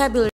stabil.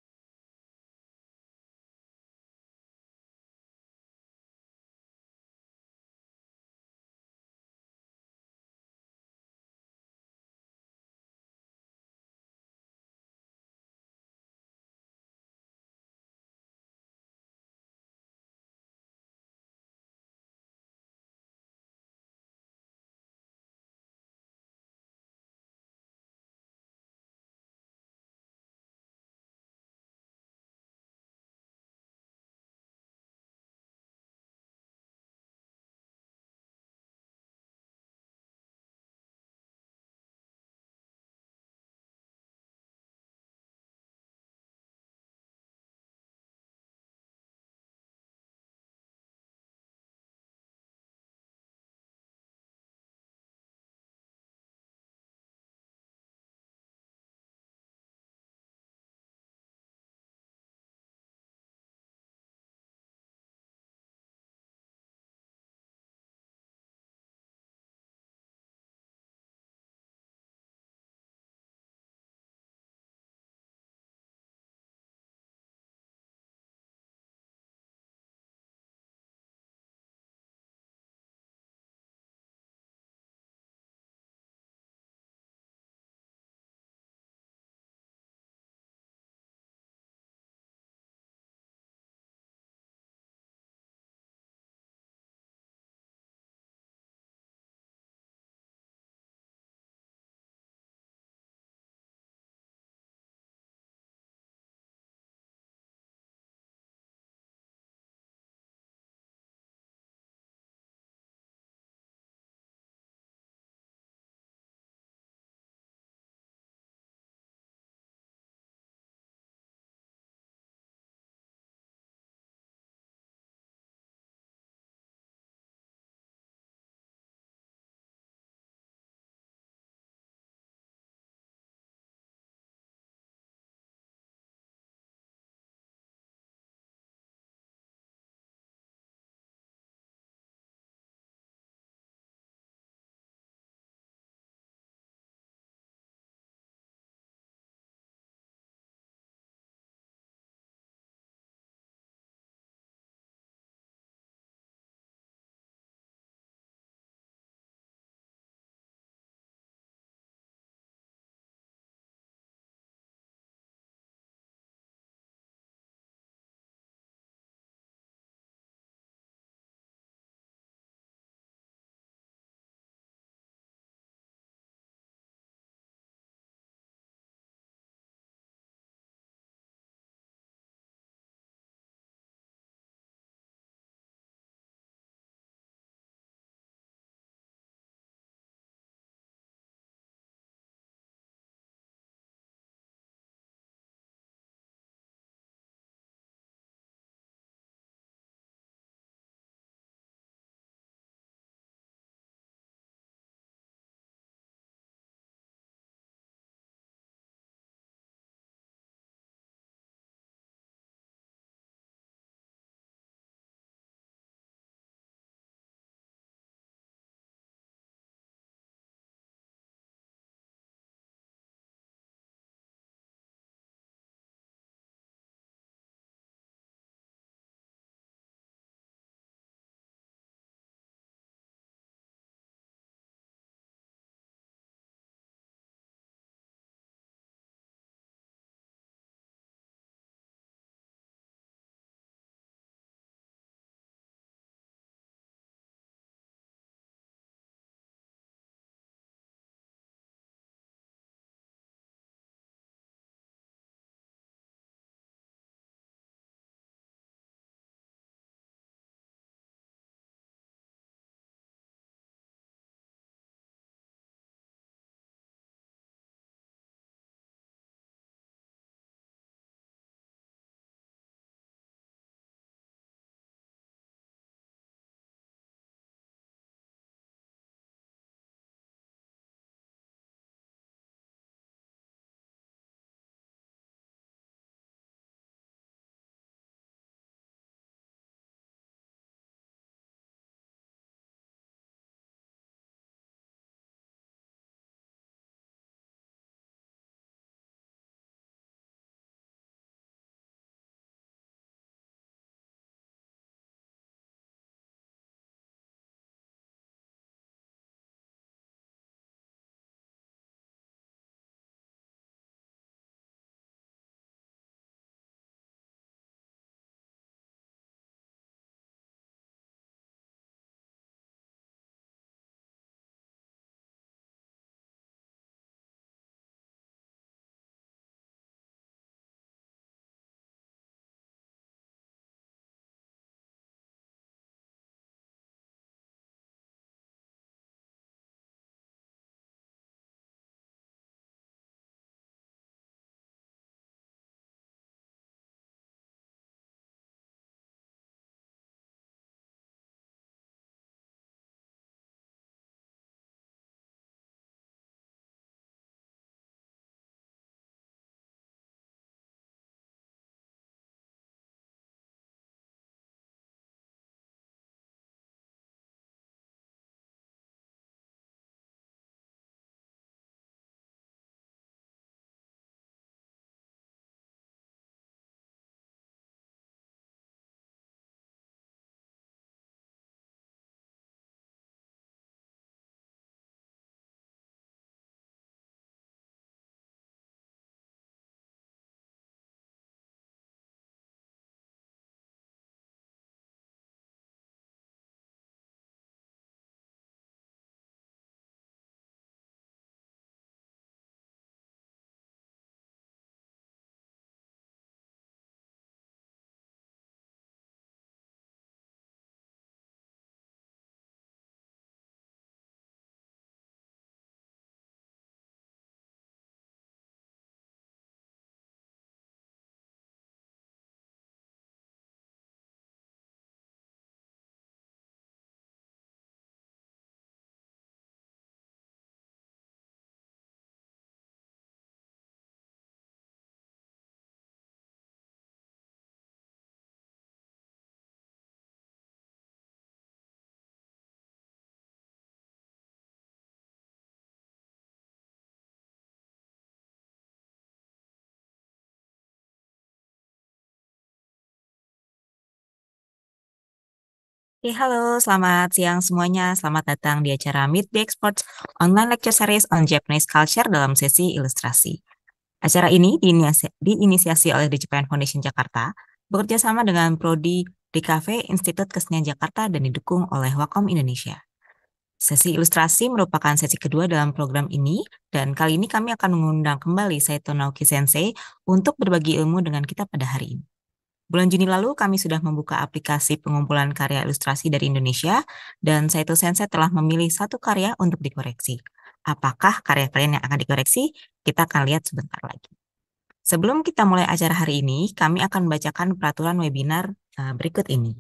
Halo, selamat siang semuanya. Selamat datang di acara Meet the Experts Online Lecture Series on Japanese Culture dalam sesi ilustrasi. Acara ini diinisiasi oleh The Japan Foundation Jakarta, bekerja sama dengan Prodi DKV Institut Kesenian Jakarta dan didukung oleh Wacom Indonesia. Sesi ilustrasi merupakan sesi kedua dalam program ini, dan kali ini kami akan mengundang kembali Saito Naoki Sensei untuk berbagi ilmu dengan kita pada hari ini. Bulan Juni lalu, kami sudah membuka aplikasi pengumpulan karya ilustrasi dari Indonesia, dan Saito Sensei telah memilih satu karya untuk dikoreksi. Apakah karya kalian yang akan dikoreksi? Kita akan lihat sebentar lagi. Sebelum kita mulai acara hari ini, kami akan membacakan peraturan webinar berikut ini.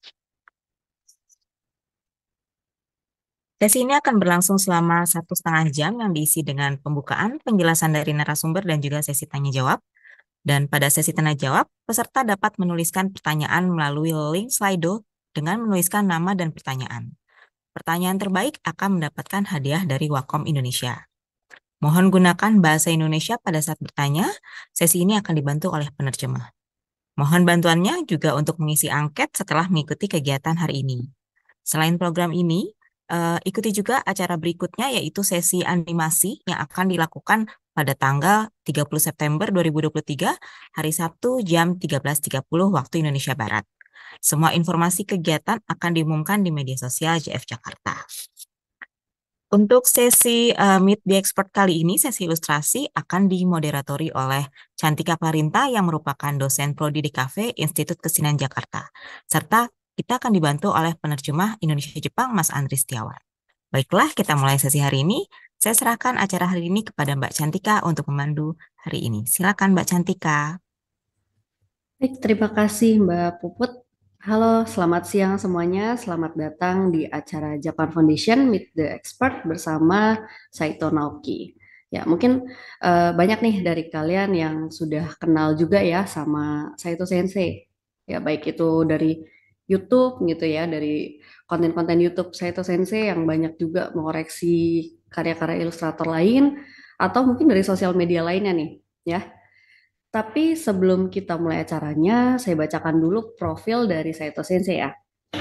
Sesi ini akan berlangsung selama 1,5 jam yang diisi dengan pembukaan, penjelasan dari narasumber, dan juga sesi tanya-jawab. Dan pada sesi tanya jawab, peserta dapat menuliskan pertanyaan melalui link Slido dengan menuliskan nama dan pertanyaan. Pertanyaan terbaik akan mendapatkan hadiah dari Wacom Indonesia. Mohon gunakan bahasa Indonesia pada saat bertanya. Sesi ini akan dibantu oleh penerjemah. Mohon bantuannya juga untuk mengisi angket setelah mengikuti kegiatan hari ini. Selain program ini, ikuti juga acara berikutnya, yaitu sesi animasi yang akan dilakukan pada tanggal 30 September 2023, hari Sabtu jam 13.30 waktu Indonesia Barat. Semua informasi kegiatan akan diumumkan di media sosial JF Jakarta. Untuk sesi Meet the Expert kali ini, sesi ilustrasi akan dimoderatori oleh Cantika Klarinta yang merupakan dosen Prodi DKV Institut Kesenian Jakarta. Serta kita akan dibantu oleh penerjemah Indonesia-Jepang Mas Andri Setiawan. Baiklah, kita mulai sesi hari ini. Saya serahkan acara hari ini kepada Mbak Cantika untuk memandu hari ini. Silakan Mbak Cantika. Baik, terima kasih Mbak Puput. Halo, selamat siang semuanya. Selamat datang di acara Japan Foundation Meet the Expert bersama Saito Naoki. Ya, mungkin banyak nih dari kalian yang sudah kenal juga ya sama Saito Sensei. Ya, baik itu dari YouTube gitu ya, dari konten-konten YouTube Saito Sensei yang banyak juga mengoreksi karya-karya ilustrator lain, atau mungkin dari sosial media lainnya nih, ya. Tapi sebelum kita mulai acaranya, saya bacakan dulu profil dari Saito Sensei ya.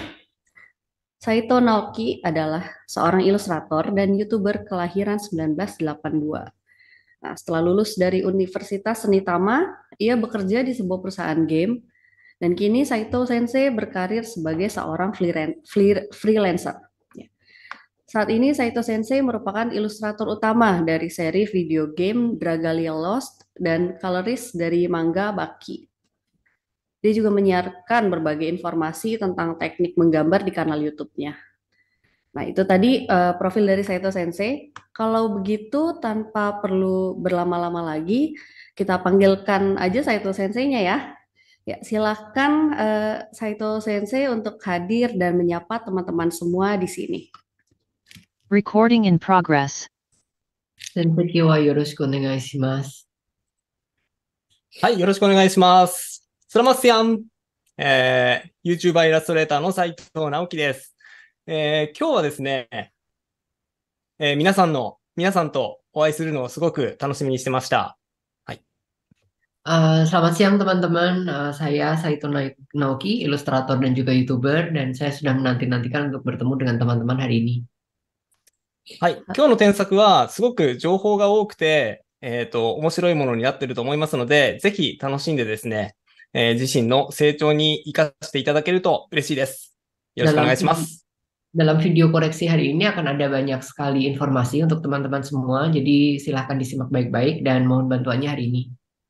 Saito Naoki adalah seorang ilustrator dan YouTuber kelahiran 1982. Nah, setelah lulus dari Universitas Seni Tama, ia bekerja di sebuah perusahaan game dan kini Saito Sensei berkarir sebagai seorang freelancer. Saat ini Saito Sensei merupakan ilustrator utama dari seri video game Dragalia Lost dan colorist dari manga Baki. Dia juga menyiarkan berbagai informasi tentang teknik menggambar di kanal YouTube-nya. Nah, itu tadi profil dari Saito Sensei. Kalau begitu, tanpa perlu berlama-lama lagi, kita panggilkan aja Saito Sensei-nya ya. Ya, silahkan Saito Sensei untuk hadir dan menyapa teman-teman semua di sini. Recording in progress. 先席はよろしくお願いします。 はい、よろしくお願いします。スラマスヤン、YouTuber イラストレーターの斉藤直樹です。今日はですね、皆さんとお会いするのをすごく楽しみにしてました。はい。 Selamat siang teman-teman, saya Saito Naoki, ilustrator dan juga YouTuber, dan saya sudah menanti-nantikan untuk bertemu dengan teman-teman hari ini. はい、今日の添削はすごく情報が多くて、面白いものになっていると思いますので、ぜひ楽しんでですね、自身の成長に生かしていただけると嬉しいです。よろしくお願いします。 Dalam video koreksi hari ini akan ada banyak sekali informasi untuk teman-teman semua, jadi silahkan disimak baik-baik dan mohon bantuannya hari ini.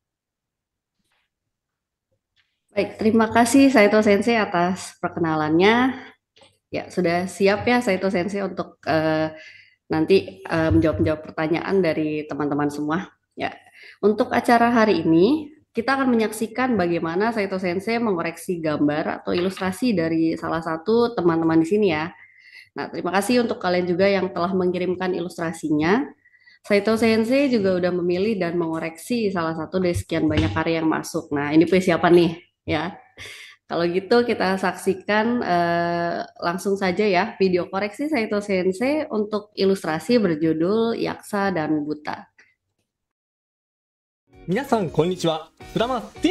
Baik, terima kasih Saito Sensei atas perkenalannya. Ya, sudah siap ya Saito Sensei untuk nanti menjawab pertanyaan dari teman-teman semua. Ya, untuk acara hari ini kita akan menyaksikan bagaimana Saito Sensei mengoreksi gambar atau ilustrasi dari salah satu teman-teman di sini ya. Nah, terima kasih untuk kalian juga yang telah mengirimkan ilustrasinya. Saito Sensei juga udah memilih dan mengoreksi salah satu dari sekian banyak karya yang masuk. Nah, ini persiapan nih ya. Kalau gitu kita saksikan langsung saja ya video koreksi Saito Sensei untuk ilustrasi berjudul Yaksa dan Buta. 皆さんこんにちは。スラマスヤン。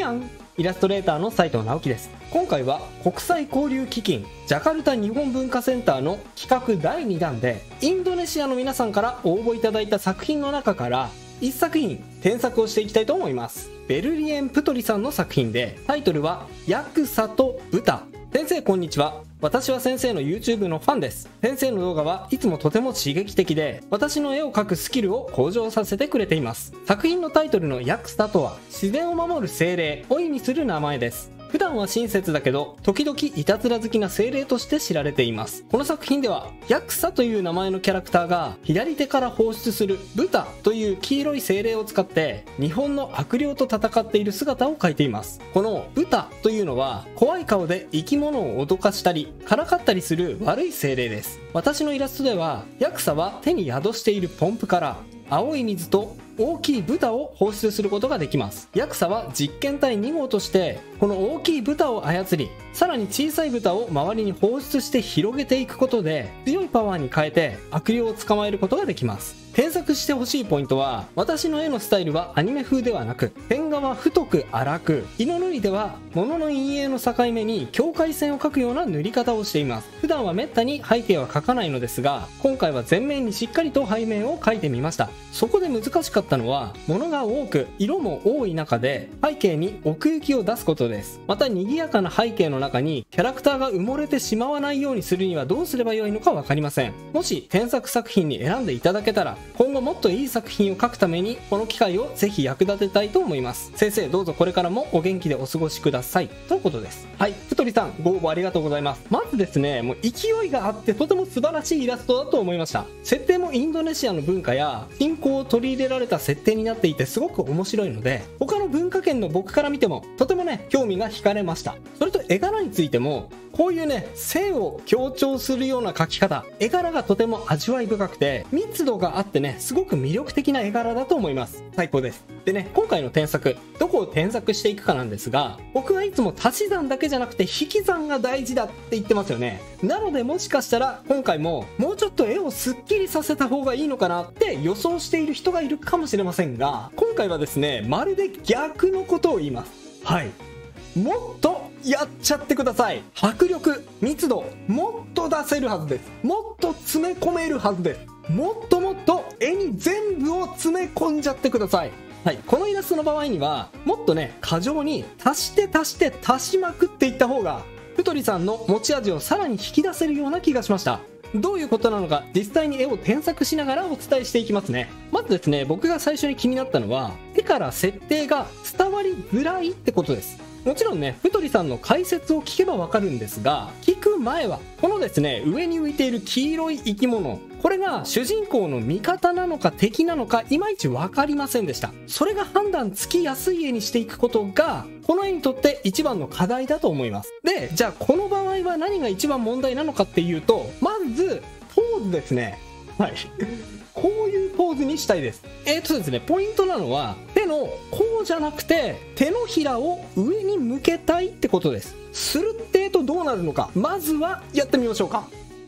イラストレーターの斉藤直樹です。今回は国際交流基金ジャカルタ日本文化センターの企画第2弾で、インドネシアの皆さんから応募いただいた作品の中から1作品添削をしていきたいと思います。ベルリエン・プトリさんの作品で、タイトルはヤクサと豚。先生こんにちは。私は先生の YouTube のファンです。先生の動画はいつもとても刺激的で、私の絵を描くスキルを向上させてくれています。作品のタイトルのヤクサとは、自然を守る精霊を意味する名前です。普段は親切だけど、時々いたずら好きな精霊として知られています。この作品では、ヤクサという名前のキャラクターが、左手から放出するブタという黄色い精霊を使って、日本の悪霊と戦っている姿を描いています。このブタというのは、怖い顔で生き物を脅かしたり、からかったりする悪い精霊です。私のイラストでは、ヤクサは手に宿しているポンプから、青い水と大きい豚を放出することができます。ヤクサは実験体2号としてこの大きい豚を操り、さらに小さい豚を周りに放出して広げていくことで強いパワーに変えて悪霊を捕まえることができます。添削してほしいポイントは、私の絵のスタイルはアニメ風ではなく、ペン画は太く粗く、色塗りでは物の陰影の境目に境界線を描くような塗り方をしています。普段はめったに背景は描かないのですが、今回は全面にしっかりと背面を描いてみました。そこで難しかったのは、物が多く色も多い中で背景に奥行きを出すことです。また賑やかな背景の中にキャラクターが埋もれてしまわないようにするにはどうすればよいのか分かりません。もし添削作品に選んでいただけたら、今後もっといい作品を描くためにこの機会をぜひ役立てたいと思います。先生どうぞこれからもお元気でお過ごしくださいということです。はい、ふとりさんご応募ありがとうございます。まずですね、もう勢いがあってとても素晴らしいイラストだと思いました。設定もインドネシアの文化や信仰を取り入れられた設定になっていてすごく面白いので、他の文化圏の僕から見てもとてもね興味が惹かれました。それと絵柄についてもこういうね性を強調するような描き方、絵柄がとても味わい深くて密度があってねすごく魅力的な絵柄だと思います。最高です。でね、今回の添削どこを添削していくかなんですが、僕はいつも足し算だけじゃなくて引き算が大事だって言ってますよね。なのでもしかしたら今回ももうちょっと絵をすっきりさせた方がいいのかなって予想している人がいるかもしれませんが、今回はですねまるで逆のことを言います。はい、もっとやっちゃってください。迫力、密度もっと出せるはずです。もっと詰め込めるはずです。もっともっと絵に全部を詰め込んじゃってください。はい、このイラストの場合にはもっとね過剰に足して足して足しまくっていった方がふとりさんの持ち味をさらに引き出せるような気がしました。どういうことなのか実際に絵を添削しながらお伝えしていきますね。まずですね、僕が最初に気になったのは絵から設定が伝わりづらいってことです。もちろんね、ふとりさんの解説を聞けばわかるんですが、聞く前はこのですね上に浮いている黄色い生き物、これが主人公の味方なのか敵なのかいまいち分かりませんでした。それが判断つきやすい絵にしていくことがこの絵にとって一番の課題だと思います。で、じゃあこの場合は何が一番問題なのかっていうと、まずポーズですね。はいこういうポーズにしたいです。ですね、ポイントなのは手のこうじゃなくて手のひらを上に向けたいってことです。するってどうなるのか、まずはやってみましょうか。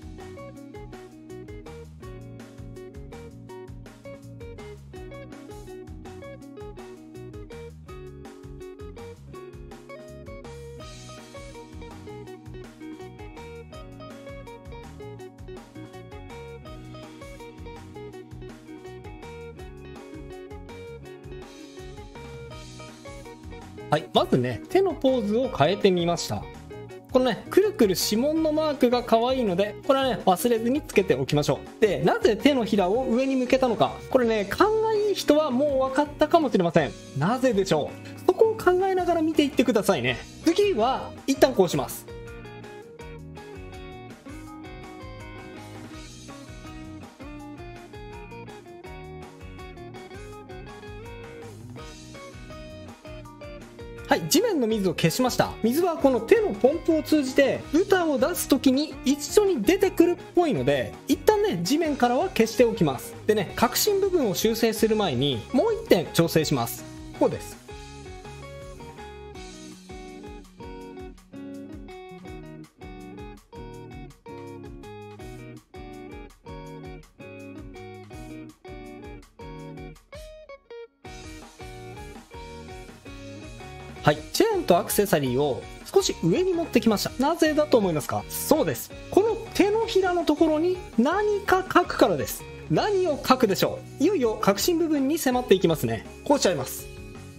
はい、まずね手のポーズを変えてみました。このねくるくる指紋のマークが可愛いので、これはね忘れずにつけておきましょう。で、なぜ手のひらを上に向けたのか、これね勘がいい人はもう分かったかもしれません。なぜでしょう。そこを考えながら見ていってくださいね。次は一旦こうします。はい、地面の水を消しました。水はこの手のポンプを通じて歌を出す時に一緒に出てくるっぽいので、一旦ね地面からは消しておきます。でね、核心部分を修正する前にもう一点調整します。こうです。 はい、チェーンとアクセサリーを少し上に持ってきました。なぜだと思いますか？そうです。この手のひらのところに何か書くからです。何を書くでしょう？いよいよ核心部分に迫っていきますね。こうしちゃいます。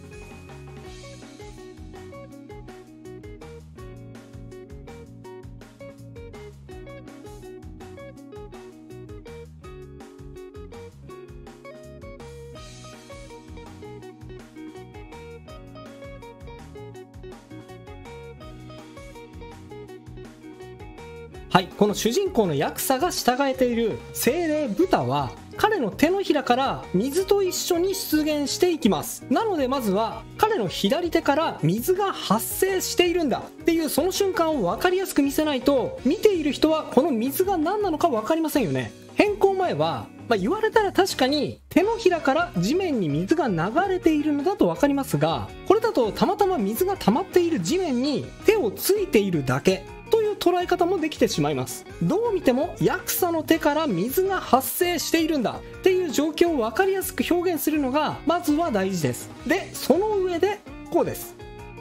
はい、この主人公のヤクサが従えている精霊ブタは彼の手のひらから水と一緒に出現していきます。なのでまずは彼の左手から水が発生しているんだっていうその瞬間を分かりやすく見せないと、見ている人はこの水が何なのか分かりませんよね。変更前は言われたら確かに手のひらから地面に水が流れているのだと分かりますが、これだとたまたま水が溜まっている地面に手をついているだけという捉え方もできてしまいます。どう見てもヤクサの手から水が発生しているんだっていう状況を分かりやすく表現するのがまずは大事です。で、その上でこうです。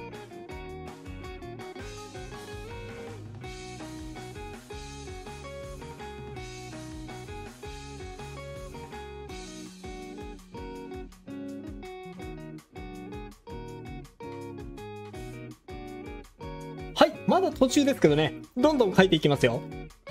はい、まだ途中ですけどね、どんどん書いていきますよ。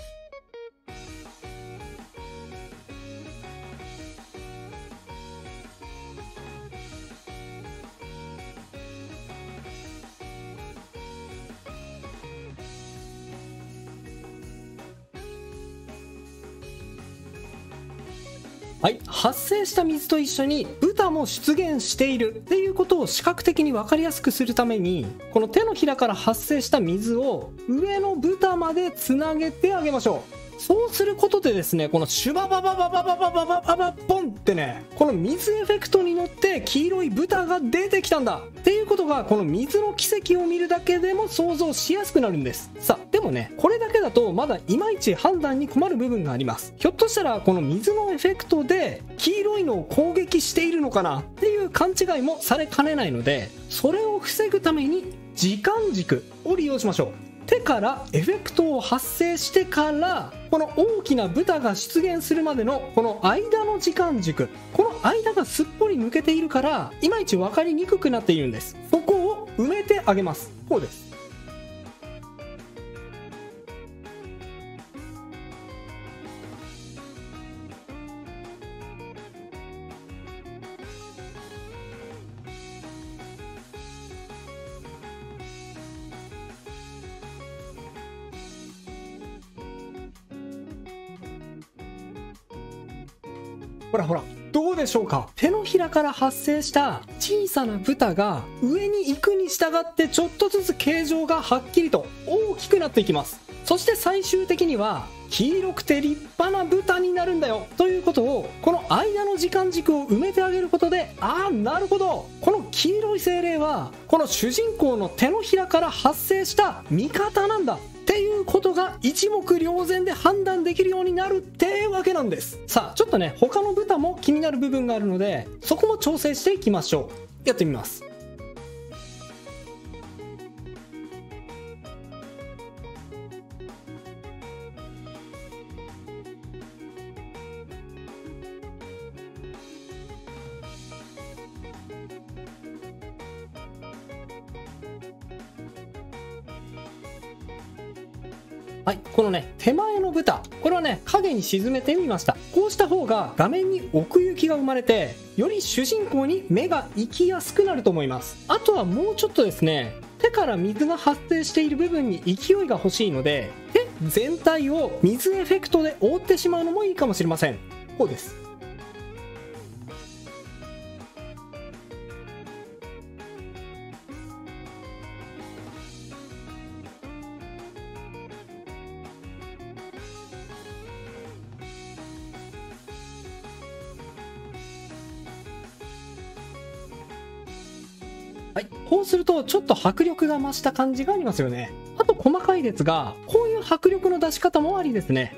はい、発生した水と一緒にブタも出現しているっていうことを視覚的に分かりやすくするために、この手のひらから発生した水を上のブタまでつなげてあげましょう。そうすることでですね、このシュバババババババババババボンってね、この水エフェクトに乗って黄色いブタが出てきたんだっていうことが、この水の奇跡を見るだけでも想像しやすくなるんです。さあ、でもね、これだけだとまだいまいち判断に困る部分があります。ひょっとしたらこの水のエフェクトで黄色いのを攻撃しているのかなっていう勘違いもされかねないので、それを防ぐために時間軸を利用しましょう。手からエフェクトを発生してからこの大きなブタが出現するまでのこの間の時間軸、この間がすっぽり抜けているからいまいち分かりにくくなっているんです。そこを埋めてあげます。こうです。ほらほら、どうでしょうか。手のひらから発生した小さなブタが上に行くに従ってちょっとずつ形状がはっきりと大きくなっていきます。そして最終的には黄色くて立派なブタになるんだよということを、この間の時間軸を埋めてあげることで、ああなるほど、この黄色い精霊はこの主人公の手のひらから発生した味方なんだっていうことが一目瞭然で判断できるようになるってわけなんです。さあ、ちょっとね、他のブタも気になる部分があるので、そこも調整していきましょう。やってみます。はい、このね、手前のブタ、これはね、影に沈めてみました。こうした方が画面に奥行きが生まれて、より主人公に目が行きやすくなると思います。あとはもうちょっとですね、手から水が発生している部分に勢いが欲しいので、手全体を水エフェクトで覆ってしまうのもいいかもしれません。こうです。はい、こうするとちょっと迫力が増した感じがありますよね。あと細かいですが、こういう迫力の出し方もありですね。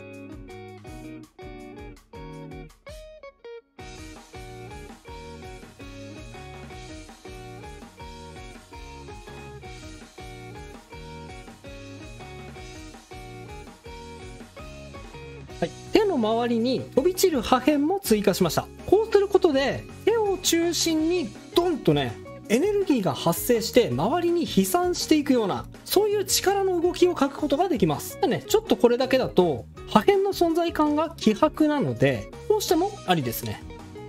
はい、手の周りに飛び散る破片も追加しました。こうすることで手を中心にドンとねエネルギーが発生して周りに飛散していくような、そういう力の動きを書くことができます。でね、ちょっとこれだけだと破片の存在感が希薄なので、こうしてもありですね。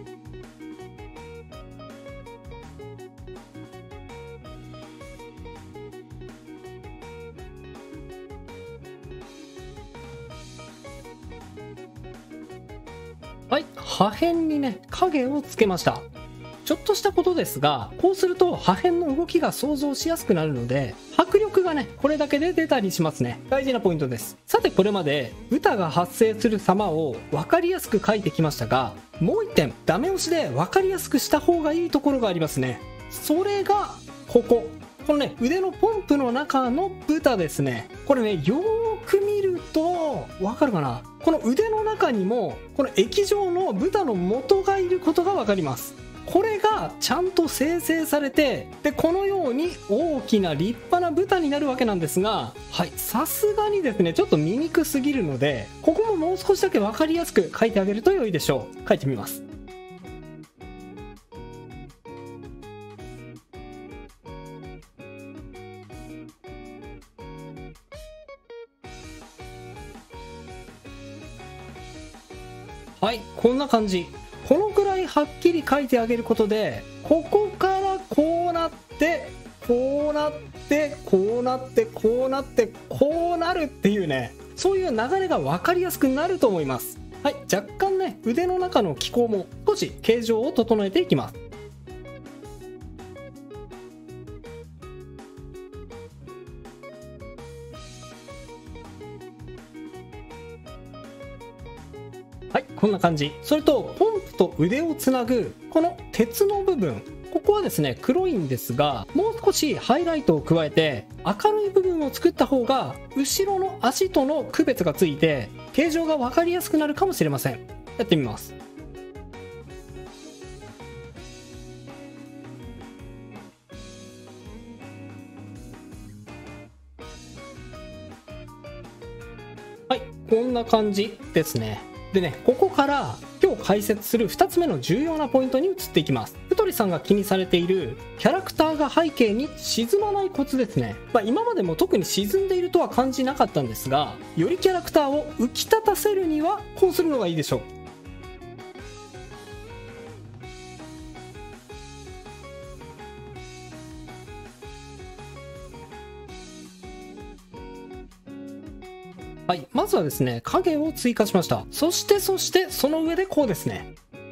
はい、破片にね影をつけました。ちょっとしたことですが、こうすると破片の動きが想像しやすくなるので、迫力がねこれだけで出たりしますね。大事なポイントです。さて、これまで歌が発生する様を分かりやすく書いてきましたが、もう一点ダメ押しで分かりやすくした方がいいところがありますね。それがこのね腕のポンプの中の豚ですね。これねよーく見ると分かるかな。この腕の中にもこの液状の豚の元がいることが分かります。これがちゃんと生成されて、でこのように大きな立派な豚になるわけなんですが、はい、さすがにですねちょっと見にくすぎるので、ここももう少しだけ分かりやすく書いてあげると良いでしょう。書いてみます。はい、こんな感じ。このくらいはっきり書いてあげることで、ここからこうなってこうなってこうなってこうなってこうなるっていうね、そういう流れが分かりやすくなると思います。はい、若干ね腕の中の機構も少し形状を整えていきます。はい、こんな感じ。それとポンプと腕をつなぐこの鉄の部分、ここはですね黒いんですが、もう少しハイライトを加えて明るい部分を作った方が後ろの足との区別がついて形状が分かりやすくなるかもしれません。やってみます。はい、こんな感じですね。でね、ここから今日解説する2つ目の重要なポイントに移っていきます。ふとりさんが気にされているキャラクターが背景に沈まないコツですね。今までも特に沈んでいるとは感じなかったんですが、よりキャラクターを浮き立たせるにはこうするのがいいでしょう。はい、まずはですね影を追加しました。そしてその上でこうですね。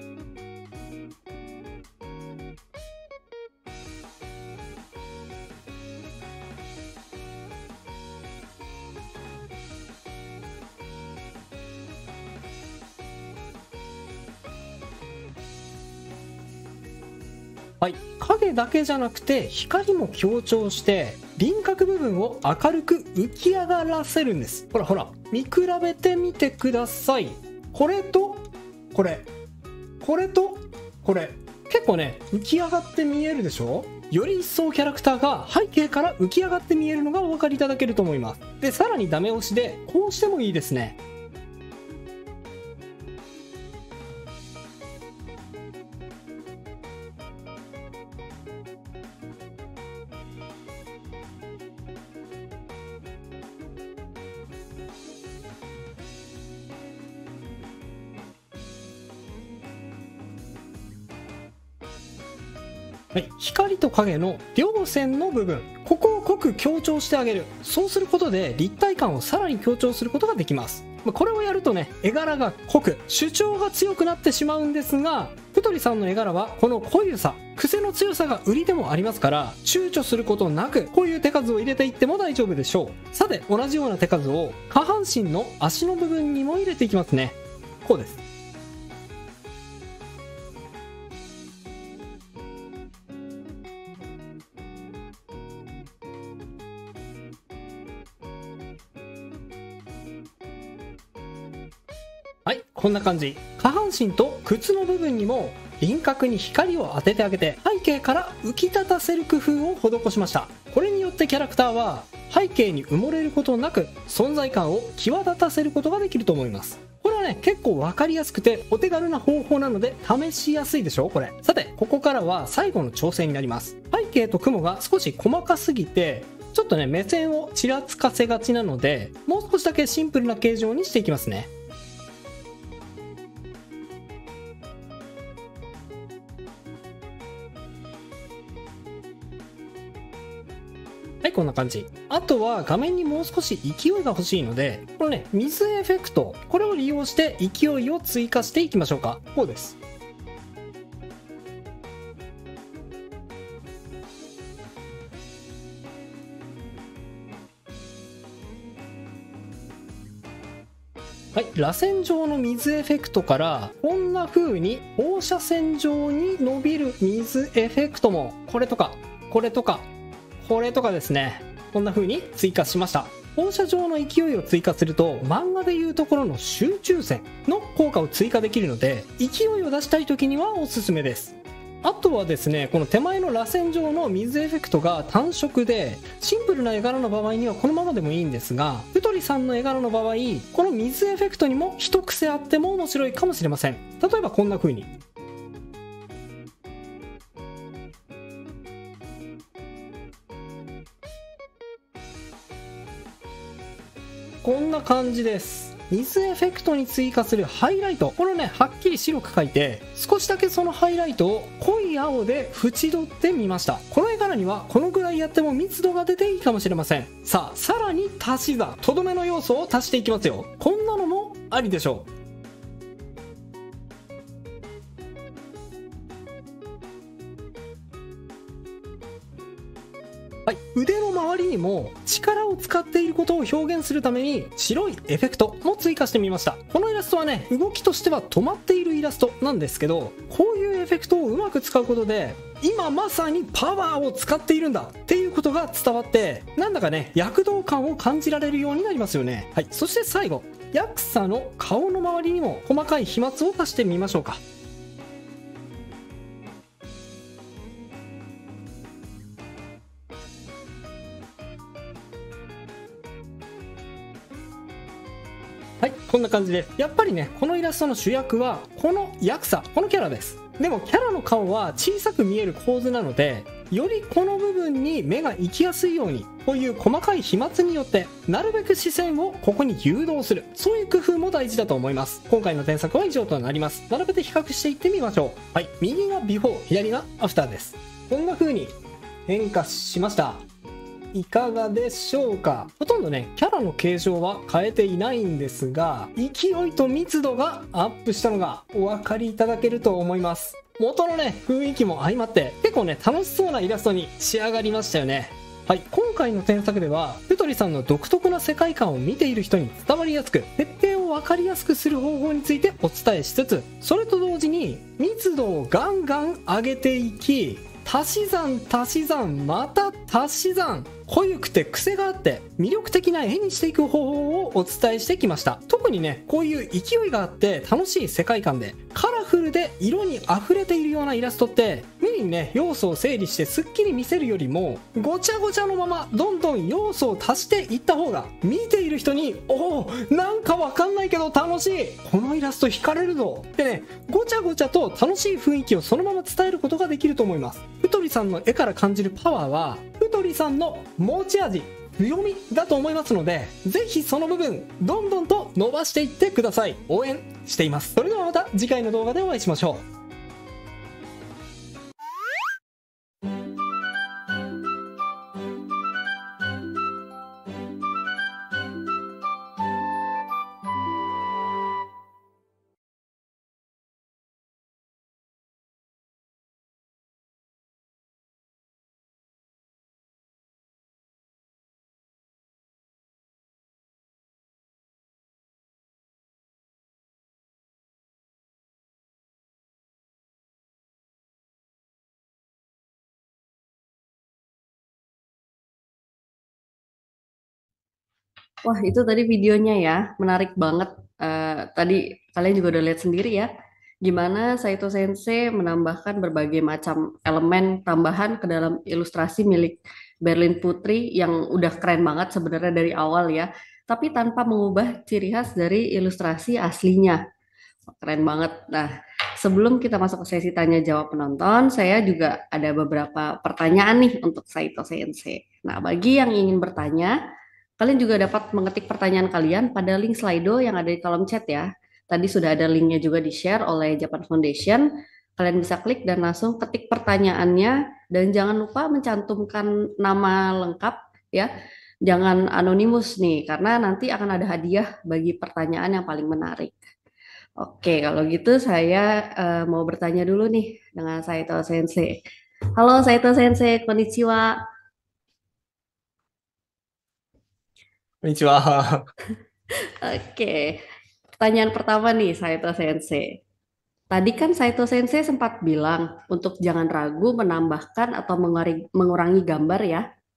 はい、影だけじゃなくて光も強調して輪郭部分を明るく浮き上がらせるんです。ほらほら、見比べてみてください。これとこれ、これとこれ、結構ね浮き上がって見えるでしょ。より一層キャラクターが背景から浮き上がって見えるのがお分かりいただけると思います。でさらにダメ押しでこうしてもいいですね。はい、光と影の両線の部分、ここを濃く強調してあげる。そうすることで立体感をさらに強調することができます。これをやるとね絵柄が濃く主張が強くなってしまうんですが、ふとりさんの絵柄はこの濃ゆさ、癖の強さが売りでもありますから、躊躇することなくこういう手数を入れていっても大丈夫でしょう。さて、同じような手数を下半身の足の部分にも入れていきますね。こうです。はい、こんな感じ。下半身と靴の部分にも輪郭に光を当ててあげて背景から浮き立たせる工夫を施しました。これによってキャラクターは背景に埋もれることなく存在感を際立たせることができると思います。ほはね、結構わかりやすくてお手軽な方法なので試しやすいでしょこれ。さて、ここからは最後の調整になります。背景と雲が少し細かすぎて、ちょっとね、目線をちらつかせがちなので、もう少しだけシンプルな形状にしていきますね。はい、こんな感じ。あとは画面にもう少し勢いが欲しいので、このね、水エフェクト、これを利用して勢いを追加していきましょうか。こうです。はい、螺旋状の水エフェクトからこんな風に放射線状に伸びる水エフェクトもこれとかこれとかこれとかですね、こんな風に追加しました。放射状の勢いを追加すると漫画でいうところの集中線の効果を追加できるので、勢いを出したい時にはおすすめです。あとはですね、この手前の螺旋状の水エフェクトが単色でシンプルな絵柄の場合にはこのままでもいいんですが、ふとりさんの絵柄の場合、この水エフェクトにも一癖あっても面白いかもしれません。例えばこんな風に。こんな感じです。水エフェクトに追加するハイライト、これをね、はっきり白く描いて、少しだけそのハイライトを濃い青で縁取ってみました。この絵柄にはこのぐらいやっても密度が出ていいかもしれません。さあ、さらに足し算、とどめの要素を足していきますよ。こんなのもありでしょう。はい、腕の周りにも力を使っていることを表現するために白いエフェクトも追加してみました。このイラストはね、動きとしては止まっているイラストなんですけど、こういうエフェクトをうまく使うことで今まさにパワーを使っているんだっていうことが伝わって、なんだかね、躍動感を感じられるようになりますよね。はい、そして最後、ヤクサの顔の周りにも細かい飛沫を足してみましょうか。はい、こんな感じです。やっぱりね、このイラストの主役はこのヤクサ、このキャラです。でもキャラの顔は小さく見える構図なので、よりこの部分に目が行きやすいように、こういう細かい飛沫によってなるべく視線をここに誘導する、そういう工夫も大事だと思います。今回の添削は以上となります。並べて比較していってみましょう。はい、右がビフォー、左がアフターです。こんな風に変化しました。いかがでしょうか。ほとんどね、キャラの形状は変えていないんですが、勢いと密度がアップしたのがお分かりいただけると思います。元のね、雰囲気も相まって結構ね、楽しそうなイラストに仕上がりましたよね。はい、今回の添削ではふとりさんの独特な世界観を見ている人に伝わりやすく、設定を分かりやすくする方法についてお伝えしつつ、それと同時に密度をガンガン上げていき、足し算足し算また足し算、濃ゆくて癖があって魅力的な絵にしていく方法をお伝えしてきました。特にね、こういう勢いがあって楽しい世界観でカラフルで色に溢れているようなイラストって、目にね、要素を整理してすっきり見せるよりもごちゃごちゃのままどんどん要素を足していった方が見ている人に、おお、なんかわかんないけど楽しい、このイラスト惹かれるぞってね、ごちゃごちゃと楽しい雰囲気をそのまま伝えることができると思います。ふとりさんの絵から感じるパワーはふとりさんの持ち味、強みだと思いますので、ぜひその部分どんどんと伸ばしていってください。応援しています。それではまた次回の動画でお会いしましょう。 Wah, itu tadi videonya ya, menarik banget. Tadi kalian juga udah lihat sendiri ya, gimana Saito Sensei menambahkan berbagai macam elemen tambahan ke dalam ilustrasi milik Berlin Putri yang udah keren banget sebenarnya dari awal ya. tapi tanpa mengubah ciri khas dari ilustrasi aslinya. Keren banget. Nah, sebelum kita masuk ke sesi tanya jawab penonton, saya juga ada beberapa pertanyaan nih untuk Saito Sensei. Nah, bagi yang ingin bertanya, kalian juga dapat mengetik pertanyaan kalian pada link Slido yang ada di kolom chat ya. Tadi sudah ada linknya juga di-share oleh Japan Foundation. Kalian bisa klik dan langsung ketik pertanyaannya dan jangan lupa mencantumkan nama lengkap ya. Jangan anonimus nih karena nanti akan ada hadiah bagi pertanyaan yang paling menarik. Oke, kalau gitu saya mau bertanya dulu nih dengan Saito Sensei. Halo Saito Sensei, konnichiwa. こんにちは。 Oke, pertanyaan pertama nih Saito Sensei. Tadi kan Saito Sensei sempat bilang untuk jangan ragu menambahkan atau mengurangi gambar ya.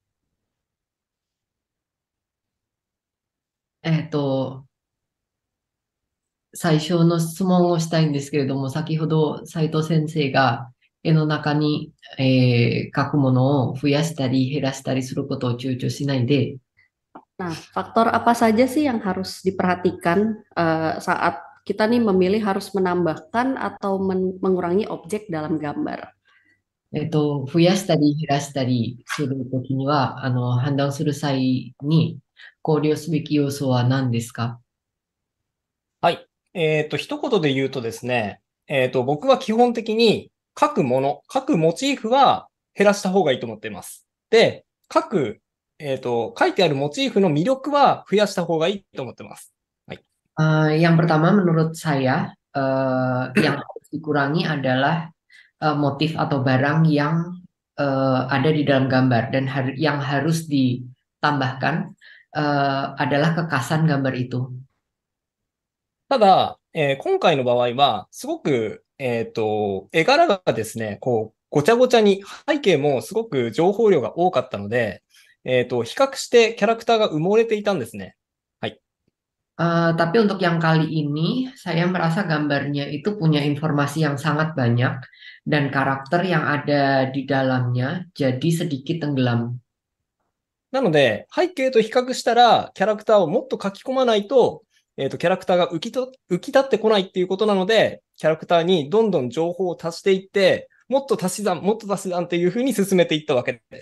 最初の質問をしたいんですけれども、先ほど斉藤先生が絵の中に、書くものを増やしたり減らしたりすることを躊躇しないで、 Nah, faktor apa saja sih yang harus diperhatikan saat kita nih memilih harus menambahkan atau mengurangi objek dalam gambar? 増やしたり減らしたりするときには、判断する際に考慮すべき要素は何ですか？ はい。一言で言うとですね、僕は基本的に書くもの、書くモチーフは減らした方がいいと思っています。で、書いてあるモチーフの魅力は増やした方がいいと思ってます。はい。 Yang pertama menurut saya, yang harus dikurangi adalah motif atau barang yang ada di dalam gambar dan yang harus ditambahkan adalah kekasan gambar itu. ただ、今回の場合は、すごく、絵柄がですね、こう、ごちゃごちゃに、背景もすごく情報量が多かったので、比較してキャラクターが埋もれていたんですね。はい。 Tapi untuk yang kali ini, saya merasa gambarnya itu punya informasi yang sangat banyak dan karakter yang ada di dalamnya jadi sedikit tenggelam. なので、背景と比較したら、キャラクターをもっと書き込まないと、キャラクターが浮き立ってこないっていうことなので、キャラクターにどんどん情報を足していって、もっと足し算っていうふうに進めていったわけです。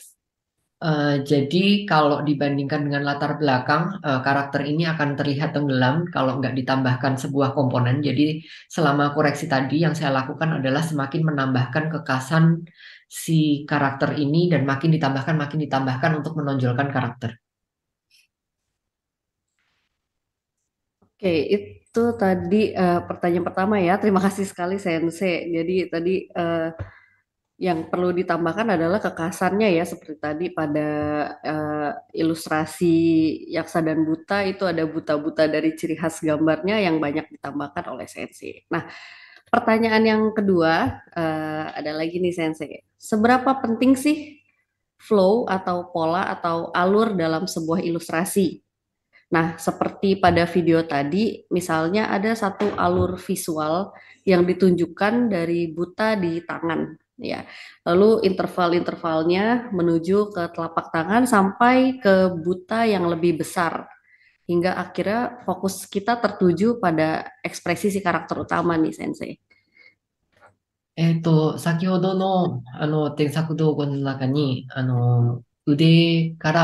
Jadi kalau dibandingkan dengan latar belakang, karakter ini akan terlihat tenggelam kalau nggak ditambahkan sebuah komponen. Jadi selama koreksi tadi yang saya lakukan adalah semakin menambahkan kekasan si karakter ini dan makin ditambahkan untuk menonjolkan karakter. Oke, itu tadi pertanyaan pertama ya. Terima kasih sekali Sensei. Jadi tadi yang perlu ditambahkan adalah kekasannya ya, seperti tadi pada ilustrasi Yaksa dan Buta itu ada buta-buta dari ciri khas gambarnya yang banyak ditambahkan oleh Sensei. Nah, pertanyaan yang kedua ada lagi nih Sensei. Seberapa penting sih flow atau pola atau alur dalam sebuah ilustrasi? Nah, seperti pada video tadi, misalnya ada satu alur visual yang ditunjukkan dari buta di tangan, ya. Lalu interval-intervalnya menuju ke telapak tangan sampai ke buta yang lebih besar, hingga akhirnya fokus kita tertuju pada ekspresi si karakter utama nih, Sensei. 先ほどの、添削動画の中に、腕から、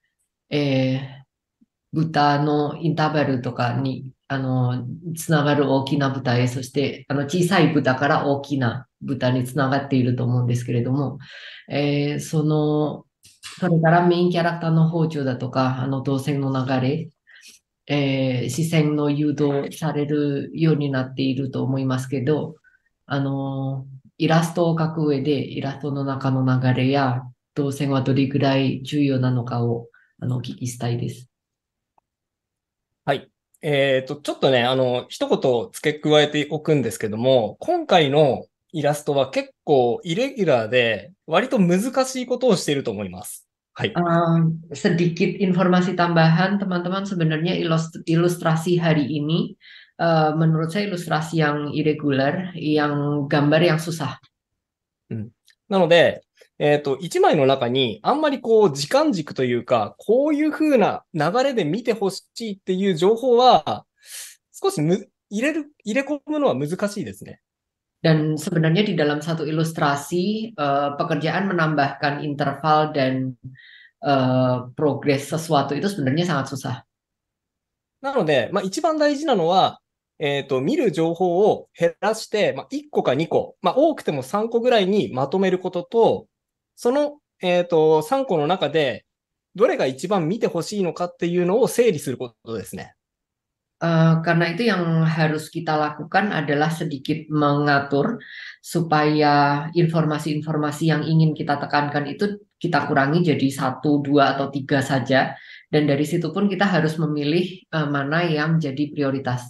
豚のインターバルとかに、つながる大きな豚へ、そして、小さい豚から大きな豚につながっていると思うんですけれども、それからメインキャラクターの包丁だとか、動線の流れ、視線の誘導されるようになっていると思いますけど、イラストを描く上で、イラストの中の流れや動線はどれぐらい重要なのかをお聞きしたいです。 はい。ちょっとね、一言付け加えておくんですけども、今回のイラストは結構イレギュラーで、割と難しいことをしていると思います。はい。 Sedikit informasi tambahan, teman-teman, sebenarnya ilustrasi hari ini, menurut saya ilustrasi yang irregular, yang gambar yang susah. なので、 一枚の中にあんまりこう時間軸というか、こういう風な流れで見てほしいっていう情報は、少し入れ込むのは難しいですね。 Dan sebenarnya di dalam satu ilustrasi, pekerjaan menambahkan interval dan progres sesuatu itu sebenarnya sangat susah. なので、一番大事なのは、見る情報を減らして、1個か2個、多くても3個ぐらいにまとめることと、その、3個の中で、どれが一番見てほしいのかっていうのを整理することですね。 Karena itu yang harus kita lakukan adalah sedikit mengatur supaya informasi-informasi yang ingin kita tekankan itu kita kurangi jadi 1, 2, atau 3 saja. Dan dari situ pun kita harus memilih mana yang jadi prioritas.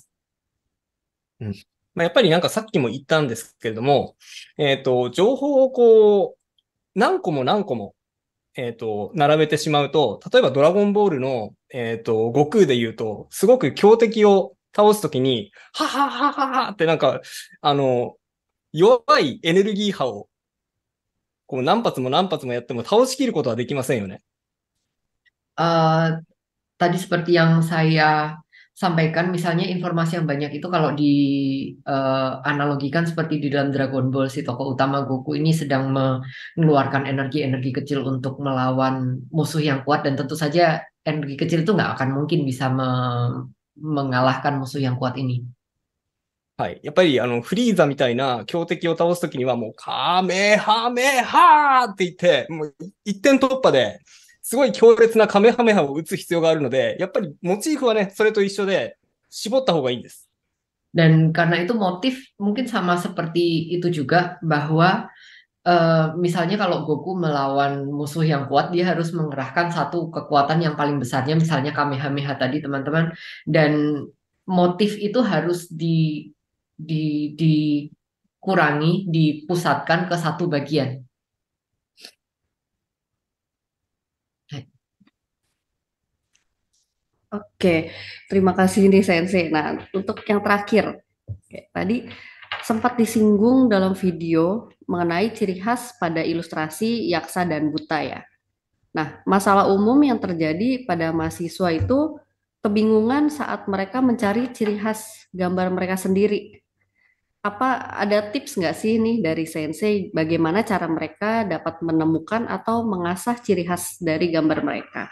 やっぱりなんかさっきも言ったんですけれども、情報をこう、何個も何個も、並べてしまうと、例えばドラゴンボールの、悟空で言うと、すごく強敵を倒すときに、はははははってなんか、弱いエネルギー波を、こう何発も何発もやっても倒しきることはできませんよね。 Tadi seperti yang saya sampaikan, misalnya informasi yang banyak itu kalau dianalogikan seperti di dalam Dragon Ball, si tokoh utama Goku ini sedang mengeluarkan energi-energi kecil untuk melawan musuh yang kuat, dan tentu saja energi kecil itu nggak akan mungkin bisa mengalahkan musuh yang kuat ini. はい。やっぱり、フリーザみたいな強敵を倒すときにはもう、カメハメハーって言って、もう一点突破で、すごい強烈なカメハメハを打つ必要があるので、やっぱりモチーフはね、それと一緒で、絞った方がいいんです。 Dan karena itu motif mungkin sama seperti itu juga, bahwa misalnya kalau Goku melawan musuh yang kuat, dia harus mengerahkan satu kekuatan yang paling besarnya, misalnya Kamehameha tadi teman-teman, dan motif itu harus dikurangi, dipusatkan ke satu bagian. Oke, terima kasih nih Sensei. Nah, untuk yang terakhir, tadi sempat disinggung dalam video mengenai ciri khas pada ilustrasi yaksa dan buta ya. Nah, masalah umum yang terjadi pada mahasiswa itu kebingungan saat mereka mencari ciri khas gambar mereka sendiri. Apa ada tips nggak sih nih dari Sensei bagaimana cara mereka dapat menemukan atau mengasah ciri khas dari gambar mereka?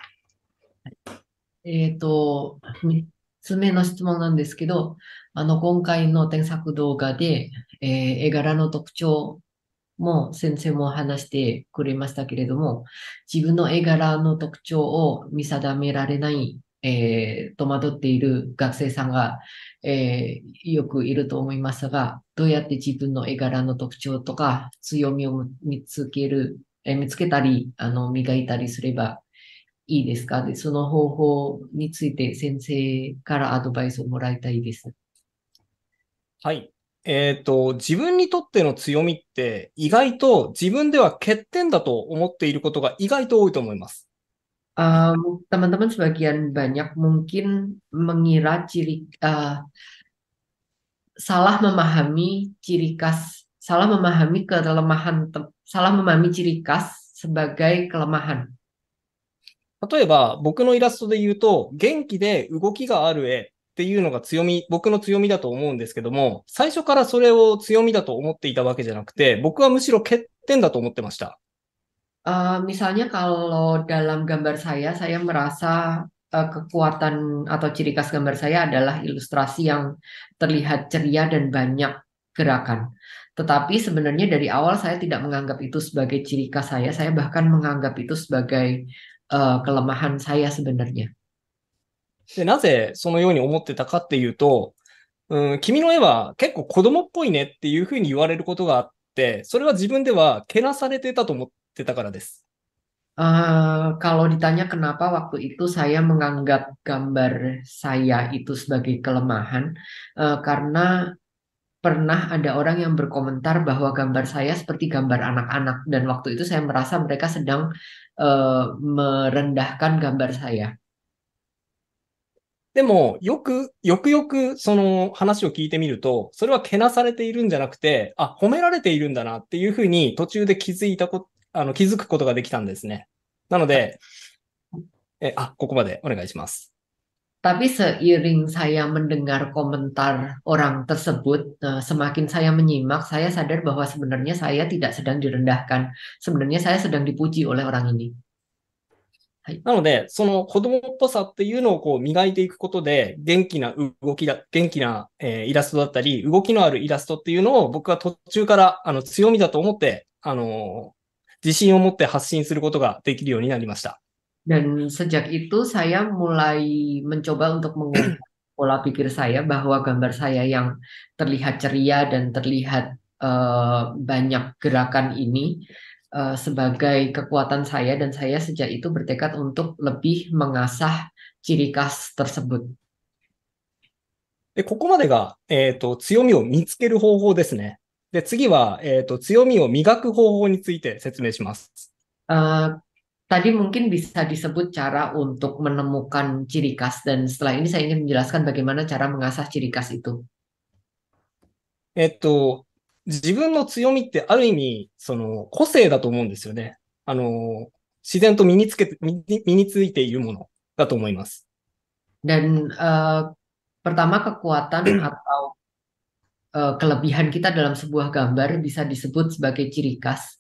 爪の質問なんですけど、今回の添削動画で、絵柄の特徴も先生も話してくれましたけれども、自分の絵柄の特徴を見定められない、戸惑っている学生さんが、よくいると思いますが、どうやって自分の絵柄の特徴とか強みを見つけたり、磨いたりすればいいですか？で、その方法について先生からアドバイスをもらいたいです。 はい。自分にとっての強みって意外と自分では欠点だと思っていることが意外と多いと思います。 Teman-teman sebagian banyak mungkin mengira salah memahami ciri khas, salah memahami ciri khas sebagai kelemahan. 例えば、僕のイラストで言うと、元気で動きがある絵っていうのが僕の強みだと思うんですけども、最初からそれを強みだと思っていたわけじゃなくて、僕はむしろ欠点だと思ってました。 Misalnya kalau dalam gambar saya merasa kekuatan atau ciri khas gambar saya adalah ilustrasi yang terlihat ceria dan banyak gerakan. Tetapi sebenarnya dari awal saya tidak menganggap itu sebagai ciri khas saya bahkan menganggap itu sebagai kelemahan saya sebenarnya. で、なぜそのように思ってたかっていうと、君の絵は結構子供っぽいねっていうふうに言われることがあって、それは自分ではけなされてたと思ってたからです。 Kalau ditanya kenapa waktu itu saya menganggap gambar saya itu sebagai kelemahan, karena pernah ada orang yang berkomentar bahwa gambar saya seperti gambar anak-anak, dan waktu itu saya merasa mereka sedang merendahkan gambar saya. でも、よくその話を聞いてみると、それはけなされているんじゃなくて、褒められているんだなっていうふうに途中で気づいた気づくことができたんですね。なので、ここまでお願いします。 Tapi seiring saya mendengar komentar orang tersebut, semakin saya menyimak, saya sadar bahwa sebenarnya saya tidak sedang direndahkan. Sebenarnya saya sedang dipuji oleh orang ini. なので、その子供っぽさっていうのをこう磨いていくことで、元気な、イラストだったり、動きのあるイラストっていうのを僕は途中から強みだと思って、自信を持って発信することができるようになりました。 Dan sejak itu saya mulai mencoba untuk mengubah pola pikir saya bahwa gambar saya yang terlihat ceria dan terlihat banyak gerakan ini sebagai kekuatan saya, dan saya sejak itu bertekad untuk lebih mengasah ciri khas tersebut. で、ここまでが、強みを見つける方法ですね。で、次は、強みを磨く方法について説明します。 Tadi mungkin bisa disebut cara untuk menemukan ciri khas, dan setelah ini saya ingin menjelaskan bagaimana cara mengasah ciri khas itu. 自分の強みってある意味、個性だと思うんですよね。自然と身についているものだと思います。 Dan pertama, kekuatan atau kelebihan kita dalam sebuah gambar bisa disebut sebagai ciri khas.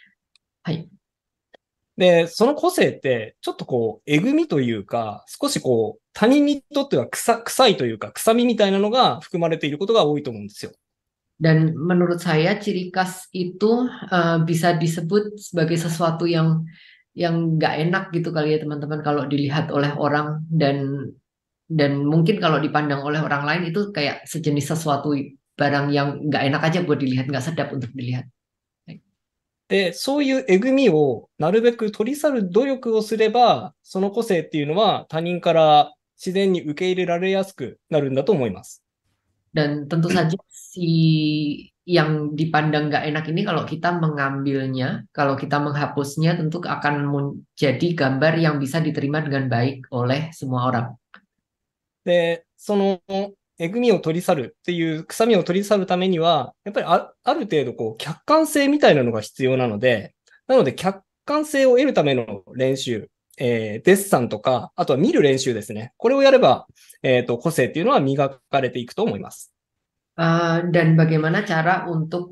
で、その個性って、ちょっとこう、えぐみというか、少しこう、他人にとっては臭いというか、臭みみたいなのが含まれていることが多いと思うんですよ。 Dan menurut saya ciri khas itu bisa disebut sebagai sesuatu yang nggak enak gitu kali ya teman-teman, kalau dilihat oleh orang, dan mungkin kalau dipandang oleh orang lain itu kayak sejenis sesuatu barang yang nggak enak aja buat dilihat, nggak sedap untuk dilihat. で、そういうえぐみをなるべく取り去る努力をすれば、その個性っていうのは他人から自然に受け入れられやすくなるんだと思います。 Dan tentu saja yang dipandang nggak enak ini kalau kita mengambilnya, kalau kita menghapusnya, tentu akan menjadi gambar yang bisa diterima dengan baik oleh semua orang. で、そのえぐみを取り去るっていう臭みを取り去るためには、やっぱりある程度こう客観性みたいなのが必要なので、客観性を得るための練習、デッサンとか、あとは見る練習ですね。これをやれば、個性っていうのは磨かれていくと思います。 Dan bagaimana cara untuk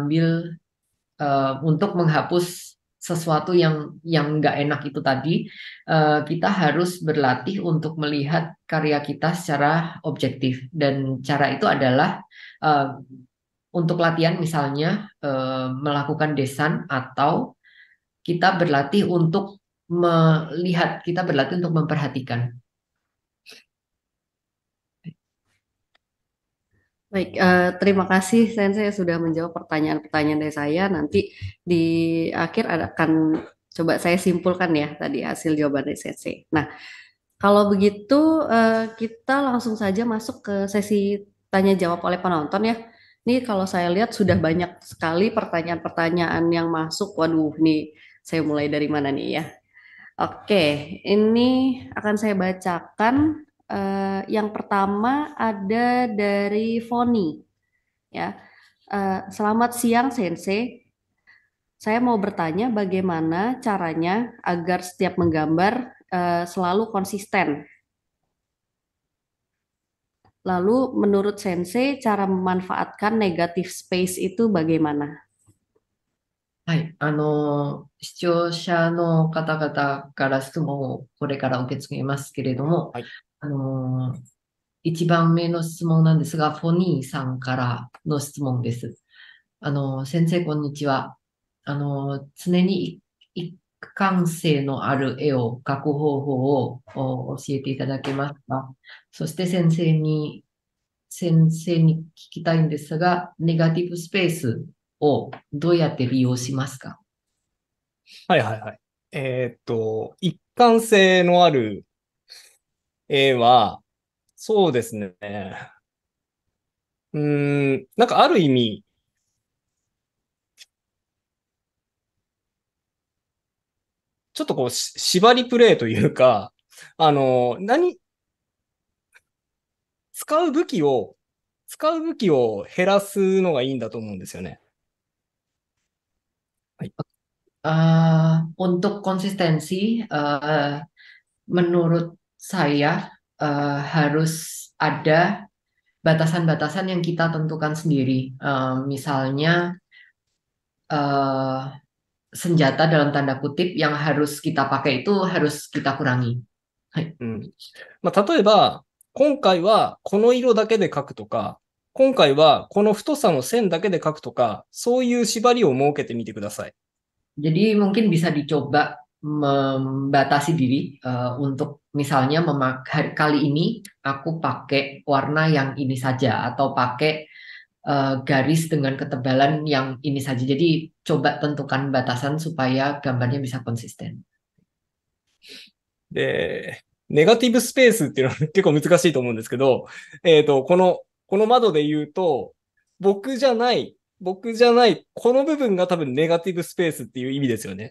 menghapus sesuatu yang nggak enak itu tadi, kita harus berlatih untuk melihat karya kita secara objektif, dan cara itu adalah untuk latihan misalnya melakukan desain, atau kita berlatih untuk melihat, kita berlatih untuk memperhatikan. Baik, terima kasih Sensei sudah menjawab pertanyaan-pertanyaan dari saya. Nanti di akhir akan coba saya simpulkan ya tadi hasil jawaban dari Sensei. Nah, kalau begitu kita langsung saja masuk ke sesi tanya jawab oleh penonton ya. Ini kalau saya lihat sudah banyak sekali pertanyaan-pertanyaan yang masuk. Waduh, nih saya mulai dari mana nih ya? Oke, ini akan saya bacakan. Yang pertama ada dari Foni, ya. Selamat siang Sensei. Saya mau bertanya bagaimana caranya agar setiap menggambar selalu konsisten. Lalu menurut Sensei cara memanfaatkan negative space itu bagaimana? はい、視聴者の方々から質問をこれから受け付けますけれども、 はい、 1番目の質問なんですが、フォニーさんからの質問です。先生、こんにちは。常に一貫性のある絵を描く方法を教えていただけますか？そして先生に聞きたいんですが、ネガティブスペースをどうやって利用しますか？ はいはいはい。一貫性のある絵は、そうですね。なんかある意味、ちょっとこう、縛りプレイというか、使う武器を減らすのがいいんだと思うんですよね。はい。 Untuk konsistensi, menurut saya harus ada batasan-batasan yang kita tentukan sendiri. Misalnya eh, senjata dalam tanda kutip yang harus kita pakai itu harus kita kurangi. うん。例えば、今回はこの色だけで描くとか、今回はこの太さの線だけで描くとか、そういう縛りを設けてみてください。 Jadi mungkin bisa dicoba membatasi diri untuk misalnya kali ini aku pakai warna yang ini saja atau pakai garis dengan ketebalan yang ini saja. Jadi coba tentukan batasan supaya gambarnya bisa konsisten. で、ネガティブスペースっていうのは結構難しいと思うんですけど、この窓で言うと、僕じゃない、この部分が多分ネガティブスペースっていう意味ですよね。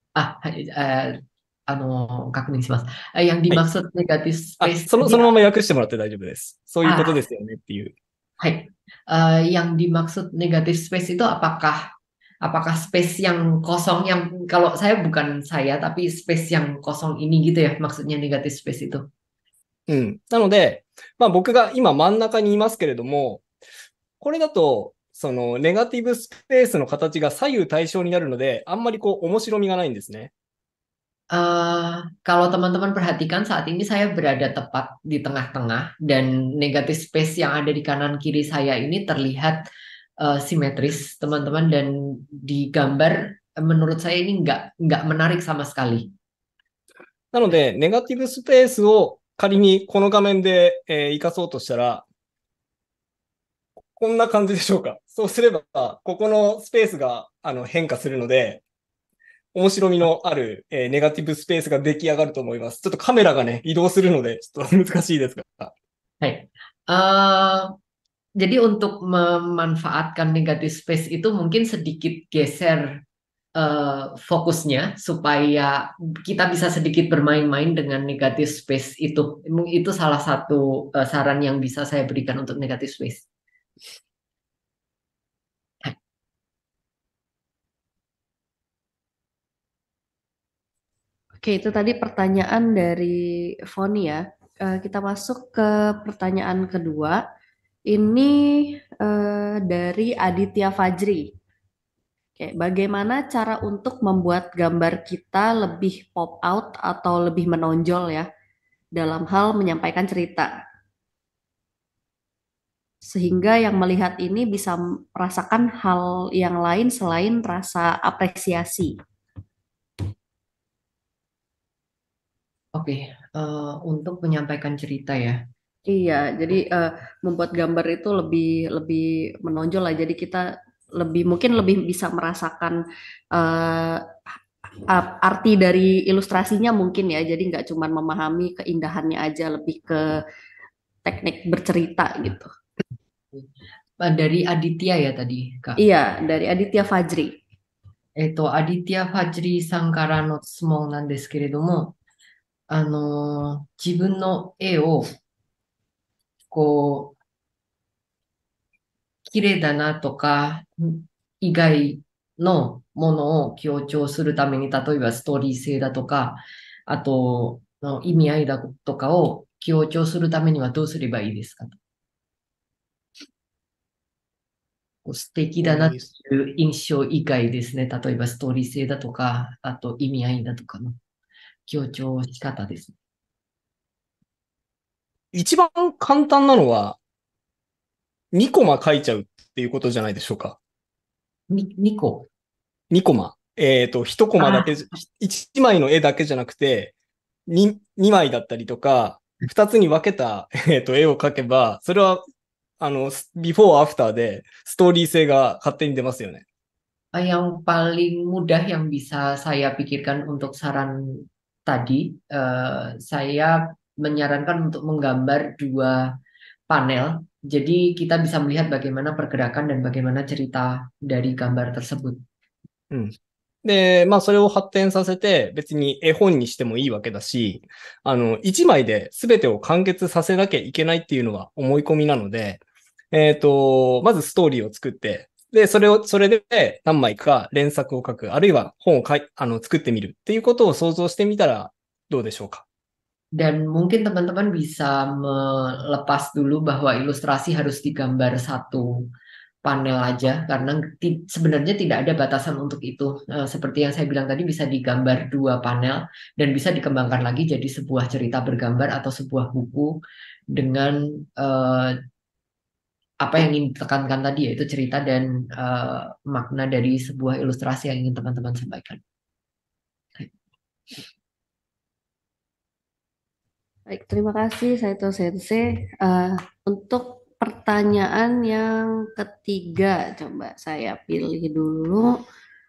確認します。Yang dimaksud negative あ、 space そのまま訳してもらって大丈夫です。そういうことですよねっていう。 Hai. Yang dimaksud negative space itu apakah space yang kosong yang kalau saya bukan saya tapi space yang kosong ini gitu ya maksudnya negative space itu. うん。なので、まあ僕が今真ん中にいますけれども、これだと、そのネガティブスペースの形が左右対称になるので、あんまりこう面白みがないんですね。 Kalau teman-teman perhatikan saat ini saya berada tepat di tengah-tengah dan negative space yang ada di kanan kiri saya ini terlihat simetris teman-teman dan di gambar menurut saya ini nggak menarik sama sekali. なので、ネガティブスペースを仮にこの画面で、活かそうとしたら、こんな感じでしょうか。そうすれば、ここのスペースが変化するので、面白みのある、ネガティブスペースが出来上がると思います。ちょっとカメラがね、移動するので、ちょっと難しいですが。 Hai. Jadi untuk memanfaatkan negative space itu mungkin sedikit geser fokusnya supaya kita bisa sedikit bermain-main dengan negative space itu. Itu salah satu saran yang bisa saya berikan untuk negative space. Oke, itu tadi pertanyaan dari Foni ya. Kita masuk ke pertanyaan kedua. Ini dari Aditya Fajri. Oke, bagaimana cara untuk membuat gambar kita lebih pop out atau lebih menonjol ya dalam hal menyampaikan cerita? Sehingga yang melihat ini bisa merasakan hal yang lain selain rasa apresiasi. Oke, untuk menyampaikan cerita ya. Iya, jadi membuat gambar itu lebih menonjol lah. Jadi kita mungkin lebih bisa merasakan arti dari ilustrasinya mungkin ya. Jadi nggak cuma memahami keindahannya aja, lebih ke teknik bercerita gitu. Dari Aditya ya tadi, Kak. Iya, dari Aditya Fajri. アディティア・ファジリーさんからの質問なんですけれども、自分の絵を、こう、綺麗だなとか、以外のものを強調するために、例えばストーリー性だとか、あと、意味合いだとかを強調するためにはどうすればいいですかと。素敵だなという印象以外ですね。例えばストーリー性だとか、あと意味合いだとかの強調し方ですね。 一番簡単なのは、2コマ書いちゃうっていうことじゃないでしょうか。 2個 ?2 コマ。1コマだけ、1枚の絵だけじゃなくて、2枚だったりとか、2つに分けた、絵を描けば、それは、ビフォーアフターでストーリー性が勝手に出ますよね。 Yang paling mudah yang bisa saya pikirkan untuk saran tadi, saya menyarankan untuk menggambar 2 panel. Jadi kita bisa melihat bagaimana pergerakan dan bagaimana cerita dari gambar tersebut. で、まあそれを発展させて別に絵本にしてもいいわけだし、1枚で全てを完結させなきゃいけないっていうのは思い込みなので、まずストーリーを作って、 で、それで何枚か連作を書く、あるいは本を作ってみるっていうことを想像してみたらどうでしょうか。 Dan mungkin teman-teman bisa melepas dulu bahwa ilustrasi harus digambar satu panel aja, karena sebenarnya tidak ada batasan untuk itu. Seperti yang saya bilang tadi, bisa digambar 2 panel dan bisa dikembangkan lagi jadi sebuah cerita bergambar atau sebuah buku dengan apa yang ingin ditekankan tadi, yaitu cerita dan makna dari sebuah ilustrasi yang ingin teman-teman sampaikan. Baik, terima kasih Saito Sensei. Untuk pertanyaan yang ketiga, coba saya pilih dulu.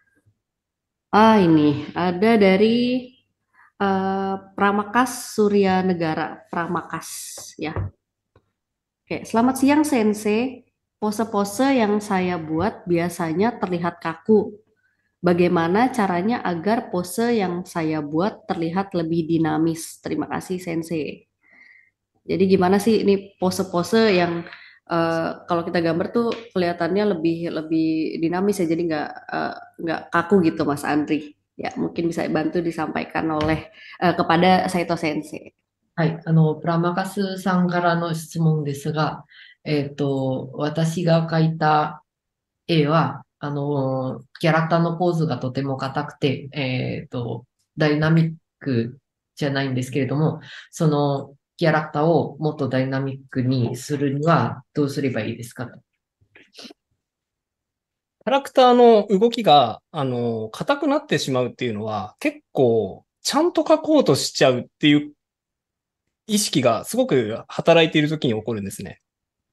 Ini ada dari Pramakas Surya Negara, Pramakas ya. Oke, selamat siang Sensei. Pose-pose yang saya buat biasanya terlihat kaku. Bagaimana caranya agar pose yang saya buat terlihat lebih dinamis? Terima kasih Sensei. Jadi gimana sih ini pose-pose yang kalau kita gambar tuh kelihatannya lebih dinamis ya, jadi nggak kaku gitu Mas Andri. Ya mungkin bisa bantu disampaikan kepada Saito Sensei. はい、プラマカスさんからの質問ですが、私が描いた絵は、キャラクターのポーズがとても硬くて、ダイナミックじゃないんですけれども、そのキャラクターをもっとダイナミックにするにはどうすればいいですかと。 キャラクターの動きが、硬くなってしまうっていうのは、結構、ちゃんと描こうとしちゃうっていう意識がすごく働いている時に起こるんですね。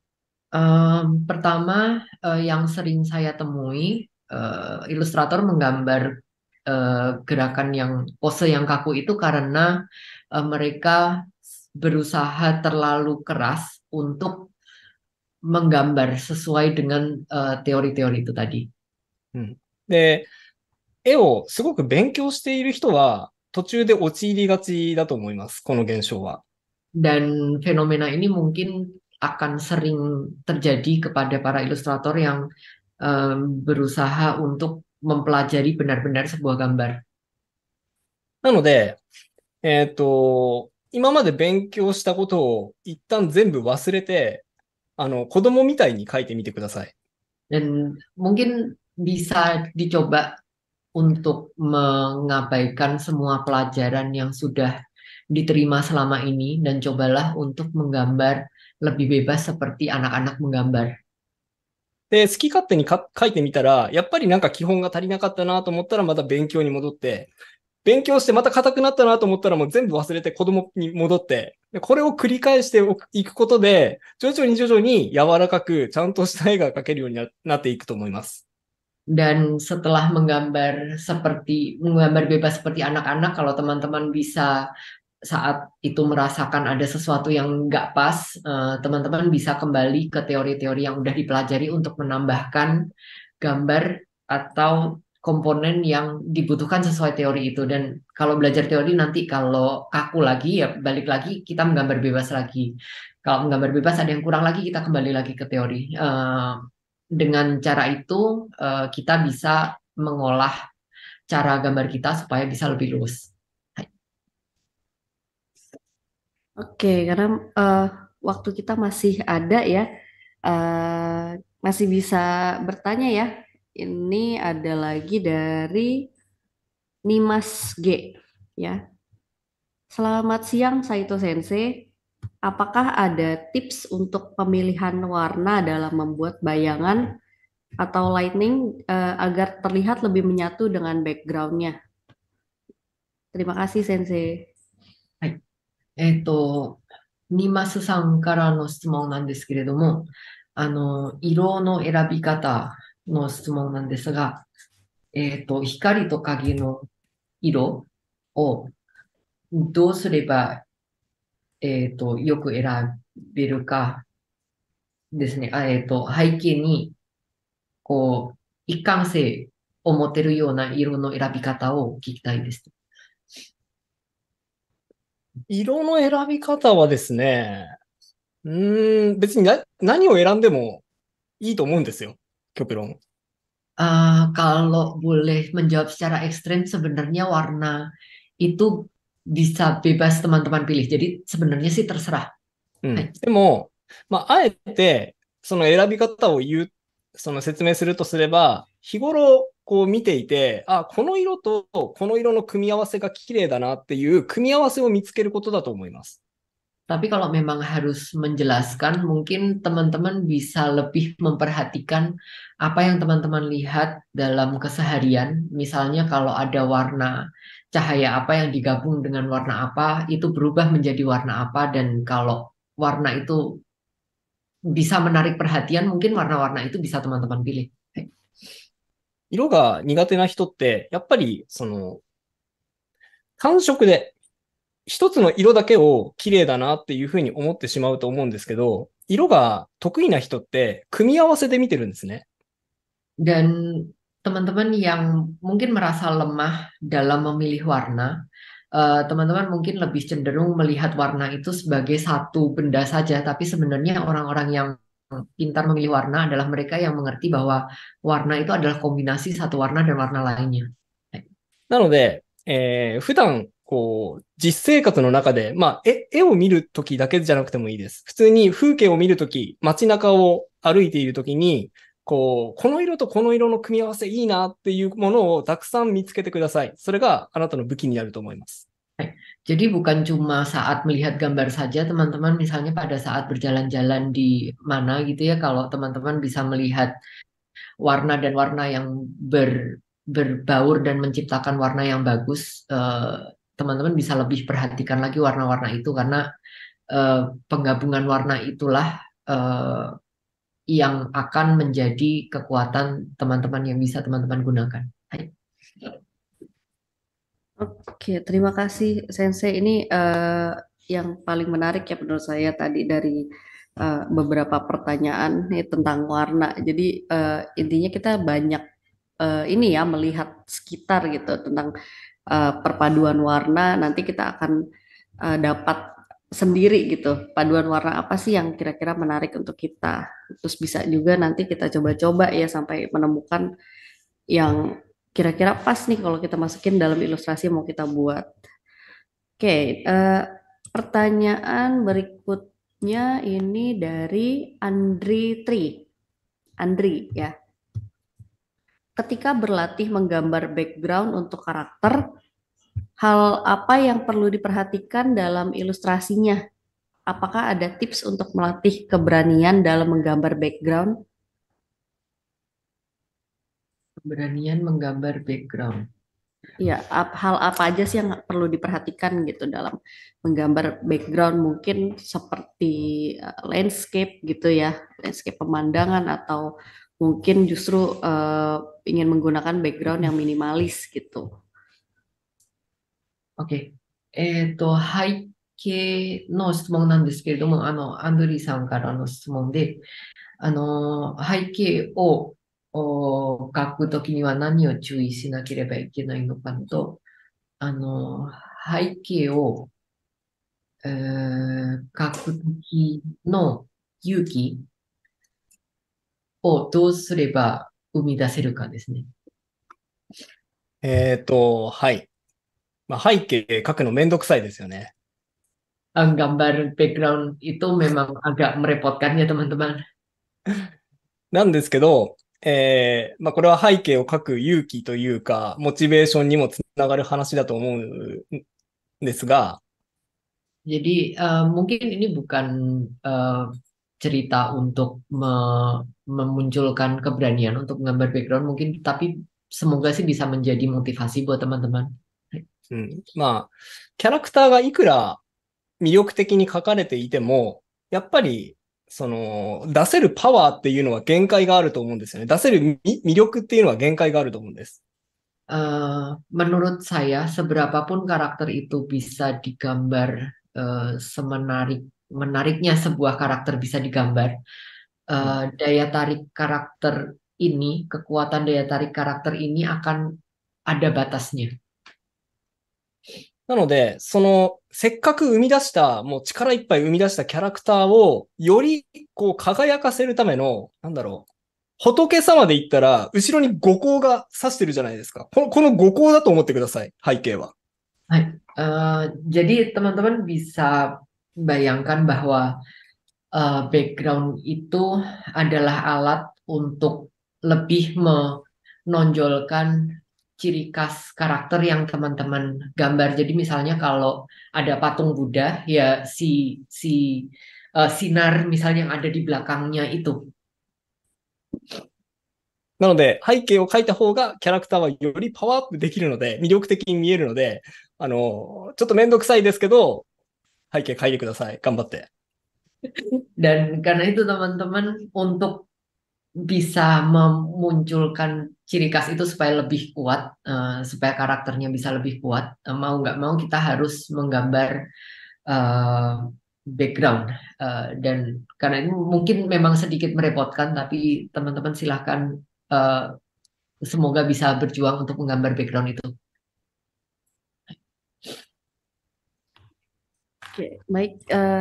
Pertama, yang sering saya temui, ilustrator menggambar gerakan pose yang kaku itu karena mereka berusaha terlalu keras untuk menggambar sesuai dengan teori-teori itu tadi. で、絵をすごく勉強している人は途中で陥りがちだと思います、この現象は。 Dan fenomena ini mungkin akan sering terjadi kepada para ilustrator yang berusaha untuk mempelajari benar-benar sebuah gambar. なので、今まで勉強したことを一旦全部忘れて、子供みたいに書いてみてください。 Dan mungkin bisa dicoba untuk mengabaikan semua pelajaran yang sudah diterima selama ini dan cobalah untuk menggambar lebih bebas seperti anak-anak menggambar. で、好き勝手に書いてみたら、やっぱりなんか基本が足りなかったなと思ったらまた勉強に戻って、勉強してまた硬くなったなと思ったらもう全部忘れて子供に戻って、これを繰り返していくことで、徐々に柔らかくちゃんとした絵が描けるようになっていくと思います。 Dan setelah menggambar bebas seperti anak-anak, kalau teman-teman bisa saat itu merasakan ada sesuatu yang nggak pas, teman-teman bisa kembali ke teori-teori yang udah dipelajari untuk menambahkan gambar atau komponen yang dibutuhkan sesuai teori itu. Dan kalau belajar teori nanti kalau kaku lagi ya balik lagi kita menggambar bebas lagi. Kalau menggambar bebas ada yang kurang lagi kita kembali lagi ke teori. Dengan cara itu kita bisa mengolah cara gambar kita supaya bisa lebih luas. Oke, karena waktu kita masih ada ya, masih bisa bertanya ya. Ini ada lagi dari Nimas G ya. Selamat siang Saito Sensei. Apakah ada tips untuk pemilihan warna dalam membuat bayangan atau lighting agar terlihat lebih menyatu dengan background-nya? Terima kasih Sensei. ニマスさんからの質問なんですけれども、色の選び方の質問なんですが、光と影の色をどうすれば、よく選べるかですね。背景に、一貫性を持てるような色の選び方を聞きたいです。 色の選び方はですね、別に何を選んでもいいと思うんですよ、極論。 Kalau boleh menjawab secara ekstrim, sebenarnya warna itu bisa bebas teman-teman pilih. Jadi sebenarnya sih terserah. でも、あえて、その選び方をその説明するとすれば、日頃こう見ていて、この色とこの色の組み合わせが綺麗だなっていう組み合わせを見つけることだと思います。 Tapi kalau memang harus menjelaskan, mungkin teman-teman bisa lebih memperhatikan apa yang teman-teman lihat dalam keseharian. Misalnya kalau ada warna cahaya apa yang digabung dengan warna apa, itu berubah menjadi warna apa. Dan kalau warna itu bisa menarik perhatian, mungkin warna-warna itu bisa teman-teman pilih. 色が苦手な人って、やっぱりその単色で一つの色だけを綺麗だなっていうふうに思ってしまうと思うんですけど、色が得意な人って組み合わせで見てるんですね。 Dan teman-teman yang mungkin merasa lemah dalam memilih warna, teman-teman mungkin lebih cenderung melihat warna itu sebagai satu benda saja, tapi sebenarnya orang-orang yang pintar memilih warna adalah mereka yang mengerti bahwa warna itu adalah kombinasi satu warna dan warna lainnya. なので、普段、実生活の中で、絵を見るときだけじゃなくてもいいです。普通に風景を見るとき、街中を歩いているときに、この色とこの色の組み合わせいいなっていうものをたくさん見つけてください。それがあなたの武器になると思います。 Jadi bukan cuma saat melihat gambar saja, teman-teman misalnya pada saat berjalan-jalan di mana gitu ya, kalau teman-teman bisa melihat warna dan warna yang berbaur dan menciptakan warna yang bagus, teman-teman bisa lebih perhatikan lagi warna-warna itu karena penggabungan warna itulah yang akan menjadi kekuatan teman-teman yang bisa teman-teman gunakan. Oke, terima kasih Sensei. Ini yang paling menarik ya menurut saya tadi dari beberapa pertanyaan nih tentang warna. Jadi intinya kita banyak ini ya melihat sekitar gitu tentang perpaduan warna. Nanti kita akan dapat sendiri gitu paduan warna apa sih yang kira-kira menarik untuk kita. Terus bisa juga nanti kita coba-coba ya sampai menemukan yang kira-kira pas nih kalau kita masukin dalam ilustrasi yang mau kita buat. Oke, pertanyaan berikutnya ini dari Andri Tri. Andri ya. Ketika berlatih menggambar background untuk karakter, hal apa yang perlu diperhatikan dalam ilustrasinya? Apakah ada tips untuk melatih keberanian dalam menggambar background? Keberanian menggambar background. Ya, hal apa aja sih yang perlu diperhatikan gitu dalam menggambar background, mungkin seperti landscape gitu ya, landscape pemandangan, atau mungkin justru ingin menggunakan background yang minimalis gitu. OK。背景の質問なんですけれども、アンドリーさんからの質問で、背景を書くときには何を注意しなければいけないのかと、背景を、書くときの勇気をどうすれば生み出せるかですね。 はい。背景書くのめんどくさいですよね。 Gambar background itu memang agak merepotkan ya teman-teman. なんですけど、これは背景を書く勇気というか、モチベーションにもつながる話だと思うんですが、 Jadi mungkin ini bukan cerita untuk memunculkan keberanian untuk menggambar background mungkin, tapi semoga sih bisa menjadi motivasi buat teman-teman. キャラクターがいくら魅力的に書かれていても、やっぱり出せるパワーっていうのは限界があると思うんですよね。出せる魅力っていうのは限界があると思うんです。 Menurut saya, seberapapun karakter itu bisa digambar, menariknya sebuah karakter bisa digambar, daya tarik karakter ini, kekuatan daya tarik karakter ini akan ada batasnya. なので、せっかく生み出した、もう力いっぱい生み出したキャラクターを、より輝かせるための、 仏様で言ったら、後ろに五光が指してるじゃないですか。この五光だと思ってください、背景は。 Jadi teman-teman bisa bayangkan bahwa background itu adalah alat untuk lebih menonjolkan ciri khas karakter yang teman-teman gambar. Jadi misalnya kalau ada patung Buddha, ya sinar misalnya yang ada di belakangnya itu. なので、背景を描いた方がキャラクターはよりパワーアップできるので、魅力的に見えるので、ちょっとめんどくさいですけど、背景描いてください。頑張って。 Dan karena itu teman-teman untuk bisa memunculkan ciri khas itu supaya lebih kuat, supaya karakternya bisa lebih kuat, mau nggak mau kita harus menggambar background. Dan karena ini mungkin memang sedikit merepotkan, tapi teman-teman silahkan semoga bisa berjuang untuk menggambar background itu. Oke, baik.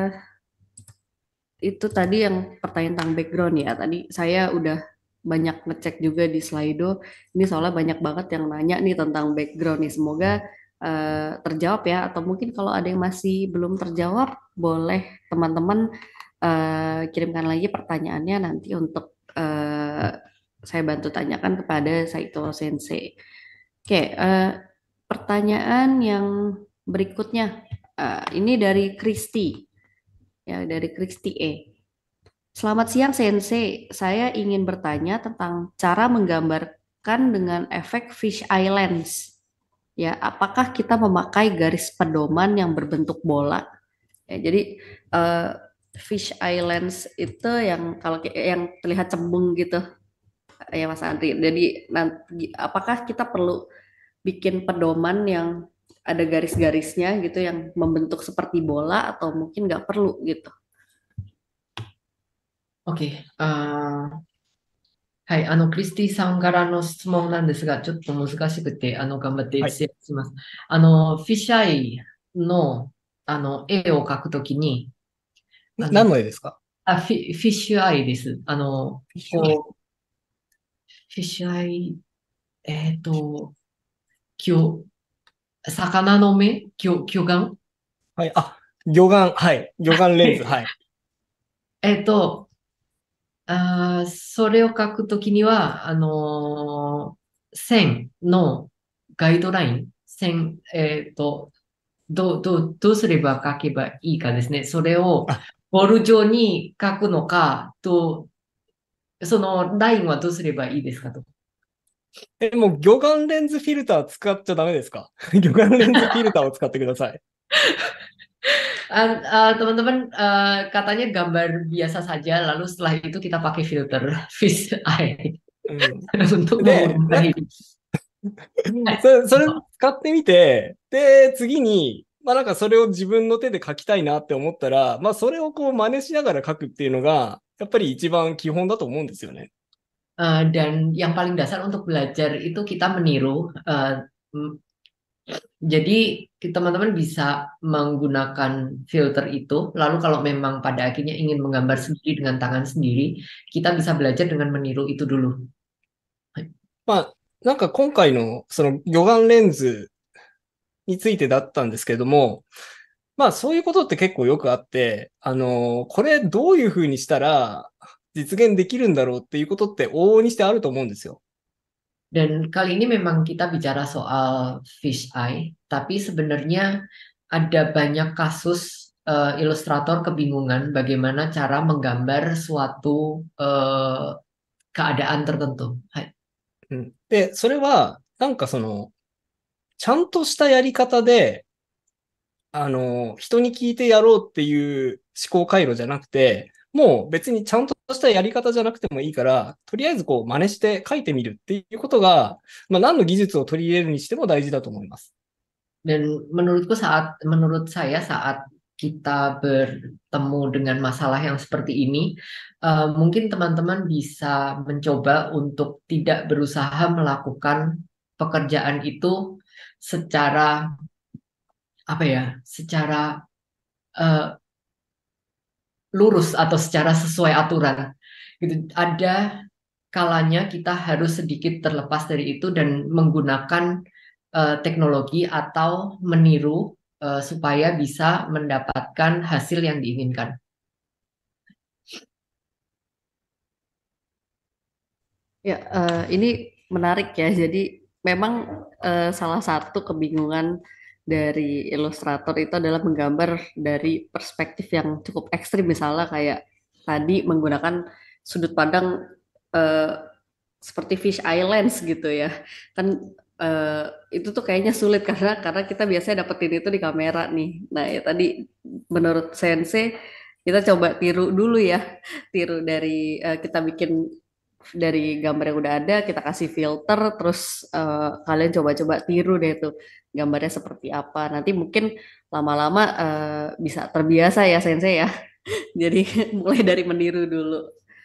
Itu tadi yang pertanyaan tentang background ya. Tadi saya udah banyak ngecek juga di Slido. Ini soalnya banyak banget yang nanya nih tentang background nih. Semoga terjawab ya. Atau mungkin kalau ada yang masih belum terjawab, boleh teman-teman kirimkan lagi pertanyaannya nanti untuk saya bantu tanyakan kepada Saito Sensei. Oke, pertanyaan yang berikutnya. Ini dari Kristi. Ya, dari Kristi E. Selamat siang Sensei, saya ingin bertanya tentang cara menggambarkan dengan efek fish eye lens. Ya, apakah kita memakai garis pedoman yang berbentuk bola? Ya, jadi fish eye lens itu yang kalau yang terlihat cembung gitu, ya Mas Andri. Jadi nanti apakah kita perlu bikin pedoman yang ada garis-garisnya gitu yang membentuk seperti bola atau mungkin nggak perlu gitu? Oke, はい、クリスティさんからの質問なんですが、ちょっと難しくて、頑張ってはい失礼します。フィッシュアイの、絵を描くときに、 何の絵ですか？ フィッシュアイです。こう、フィッシュアイ、魚の目魚眼はい。魚眼、はい。魚眼レンズ、はい。 それを書くときには、線のガイドライン、線、どうすれば書けばいいかですね。それをボール状に書くのか、そのラインはどうすればいいですかと。 もう魚眼レンズフィルター使っちゃダメですか？魚眼レンズフィルターを使ってください。 Teman-teman katanya gambar biasa saja, lalu setelah itu kita pakai filter fish eye で、 untuk memudahkan hidup. それ使ってみて、で、次に、なんかそれを自分の手で書きたいなって思ったら、それをこう真似しながら書くっていうのが、やっぱり一番基本だと思うんですよね。 Dan yang paling dasar untuk belajar itu kita meniru. Jadi teman-teman bisa menggunakan filter itu. Lalu kalau memang pada akhirnya ingin menggambar sendiri dengan tangan sendiri, kita bisa belajar dengan meniru itu dulu. なんか今回のその魚眼レンズについてだったんですけれども、そういうことって結構よくあって、これどういうふうにしたら実現できるんだろうっていうことって往々にしてあると思うんですよ。 Dan kali ini memang kita bicara soal fish eye, tapi sebenarnya ada banyak kasus ilustrator kebingungan bagaimana cara menggambar suatu keadaan tertentu. で、それは、なんかその、ちゃんとしたやり方で、人に聞いてやろうっていう思考回路じゃなくて、もう別にちゃんとしたやり方じゃなくてもいいから、とりあえずこう真似して書いてみるっていうことが、何の技術を取り入れるにしても大事だと思います。 Dan menurut saya saat kita bertemu dengan masalah yang seperti ini, mungkin teman-teman bisa mencoba untuk tidak berusaha melakukan pekerjaan itu secara secara lurus atau secara sesuai aturan. Gitu. kalanya kita harus sedikit terlepas dari itu dan menggunakan teknologi atau meniru supaya bisa mendapatkan hasil yang diinginkan. Ya, ini menarik ya. Jadi memang salah satu kebingungan dari ilustrator itu adalah menggambar dari perspektif yang cukup ekstrim, misalnya kayak tadi menggunakan sudut pandang eh, seperti fish islands gitu ya. Kan eh, itu tuh kayaknya sulit karena kita biasanya dapetin itu di kamera nih. Nah, ya tadi menurut Sensei kita coba tiru dulu ya. Tiru dari kita bikin dari gambar yang udah ada, kita kasih filter, terus kalian coba-coba tiru deh tuh gambarnya seperti apa. Nanti mungkin lama-lama bisa terbiasa ya Sensei ya. Jadi mulai dari meniru dulu.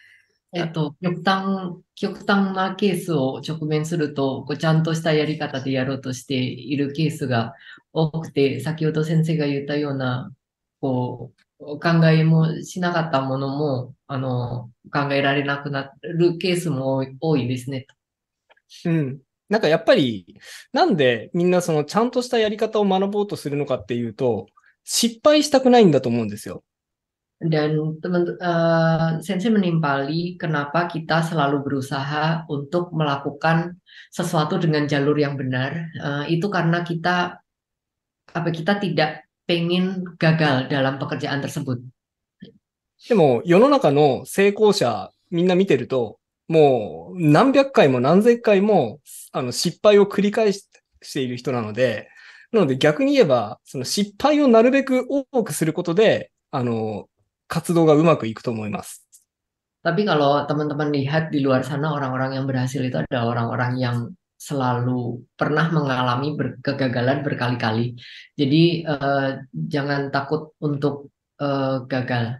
極端なケースを直面すると、ちゃんとしたやり方でやろうとしているケースが多くて、先ほど先生が言ったような、考えもしなかったものも、考えられなくなるケースも多いですね。 うん。なんかやっぱり、なんでみんなそのちゃんとしたやり方を学ぼうとするのかっていうと、失敗したくないんだと思うんですよ。 Dan Sensei menimpali kenapa kita selalu berusaha untuk melakukan sesuatu dengan jalur yang benar. Itu karena kita tidak pengen gagal dalam pekerjaan tersebut. でも世の中の成功者みんな見てると、もう何百回も何千回も失敗を繰り返している人なので逆に言えば、その失敗をなるべく多くすることで、活動がうまくいくと思います。 Tapi kalau teman-teman lihat di luar sana, orang-orang yang berhasil itu adalah orang-orang yang selalu pernah mengalami kegagalan berkali-kali. Jadi jangan takut untuk gagal.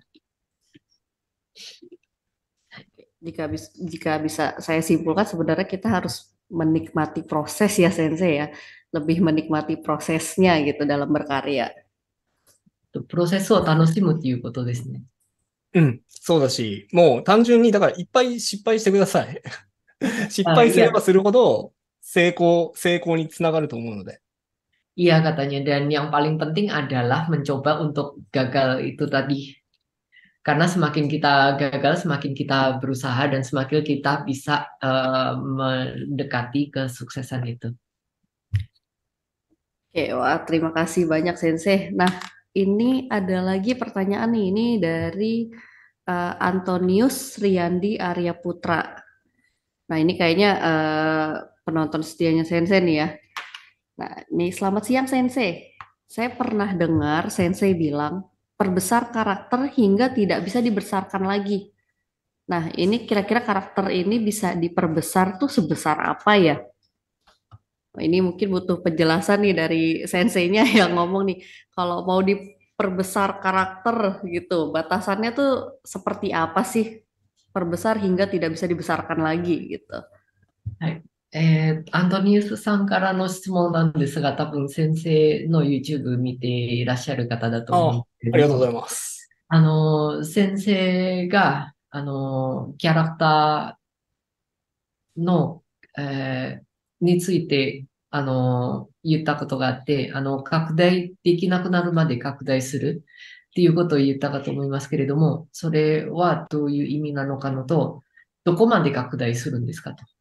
Jika bisa saya simpulkan, sebenarnya kita harus menikmati proses ya Sensei ya, lebih menikmati prosesnya gitu dalam berkarya. プロセスを楽しむということですね。 うん、そうだし、もう単純にだからいっぱい失敗してください。失敗すればするほど成功につながると思うので。 Iya katanya, dan yang paling penting adalah mencoba untuk gagal itu tadi. Karena semakin kita gagal, semakin kita berusaha dan semakin kita bisa mendekati kesuksesan itu. Oke, wah terima kasih banyak Sensei. Nah, ini ada lagi pertanyaan nih, ini dari Antonius Riyandi Arya Putra. Nah, ini kayaknya penonton setianya Sensei nih ya. Nah, ini selamat siang Sensei. Saya pernah dengar Sensei bilang perbesar karakter hingga tidak bisa dibesarkan lagi. Nah, ini kira-kira karakter ini bisa diperbesar tuh sebesar apa ya? Ini mungkin butuh penjelasan nih dari senseinya yang ngomong nih. Kalau mau diperbesar karakter gitu, batasannya tuh seperti apa sih? Perbesar hingga tidak bisa dibesarkan lagi gitu. アントニウスさんからの質問なんですが、多分先生の YouTube 見ていらっしゃる方だと思うんですけありがとうごれども、 ざいます。 先生が、キャラクターの、について、言ったことがあって、拡大できなくなるまで拡大するっていうことを言ったかと思いますけれども、それはどういう意味なのかのと、どこまで拡大するんですかと。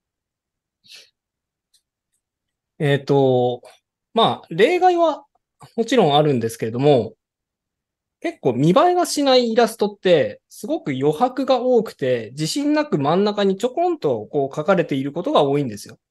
まあ、例外はもちろんあるんですけれども、結構見栄えがしないイラストって、すごく余白が多くて、自信なく真ん中にちょこんとこう書かれていることが多いんですよ。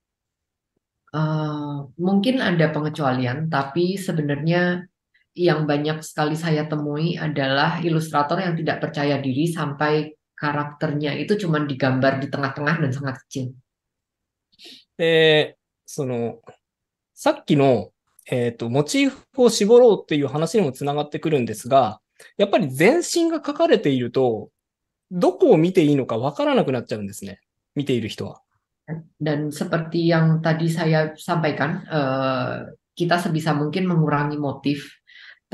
Mungkin ada pengecualian, tapi sebenarnya yang banyak sekali saya temui adalah ilustrator yang tidak percaya diri sampai karakternya itu cuma digambar di tengah-tengah dan sangat kecil. で、さっきの、モチーフを絞ろうっていう話にもつながってくるんですが、やっぱり全身が書かれていると、どこを見ていいのかわからなくなっちゃうんですね。見ている人は。 Dan seperti yang tadi saya sampaikan, kita sebisa mungkin mengurangi motif,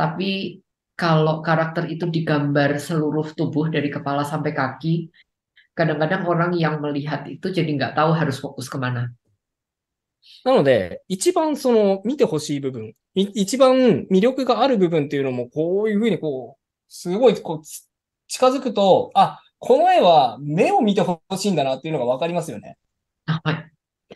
tapi kalau karakter itu digambar seluruh tubuh dari kepala sampai kaki, kadang-kadang orang yang melihat itu jadi nggak tahu harus fokus kemana. なので、一番その見てほしい部分、一番魅力がある部分っていうのも、こういうふうにすごい近づくと、あ、この絵は目を見てほしいんだなっていうのがわかりますよね。 Baik.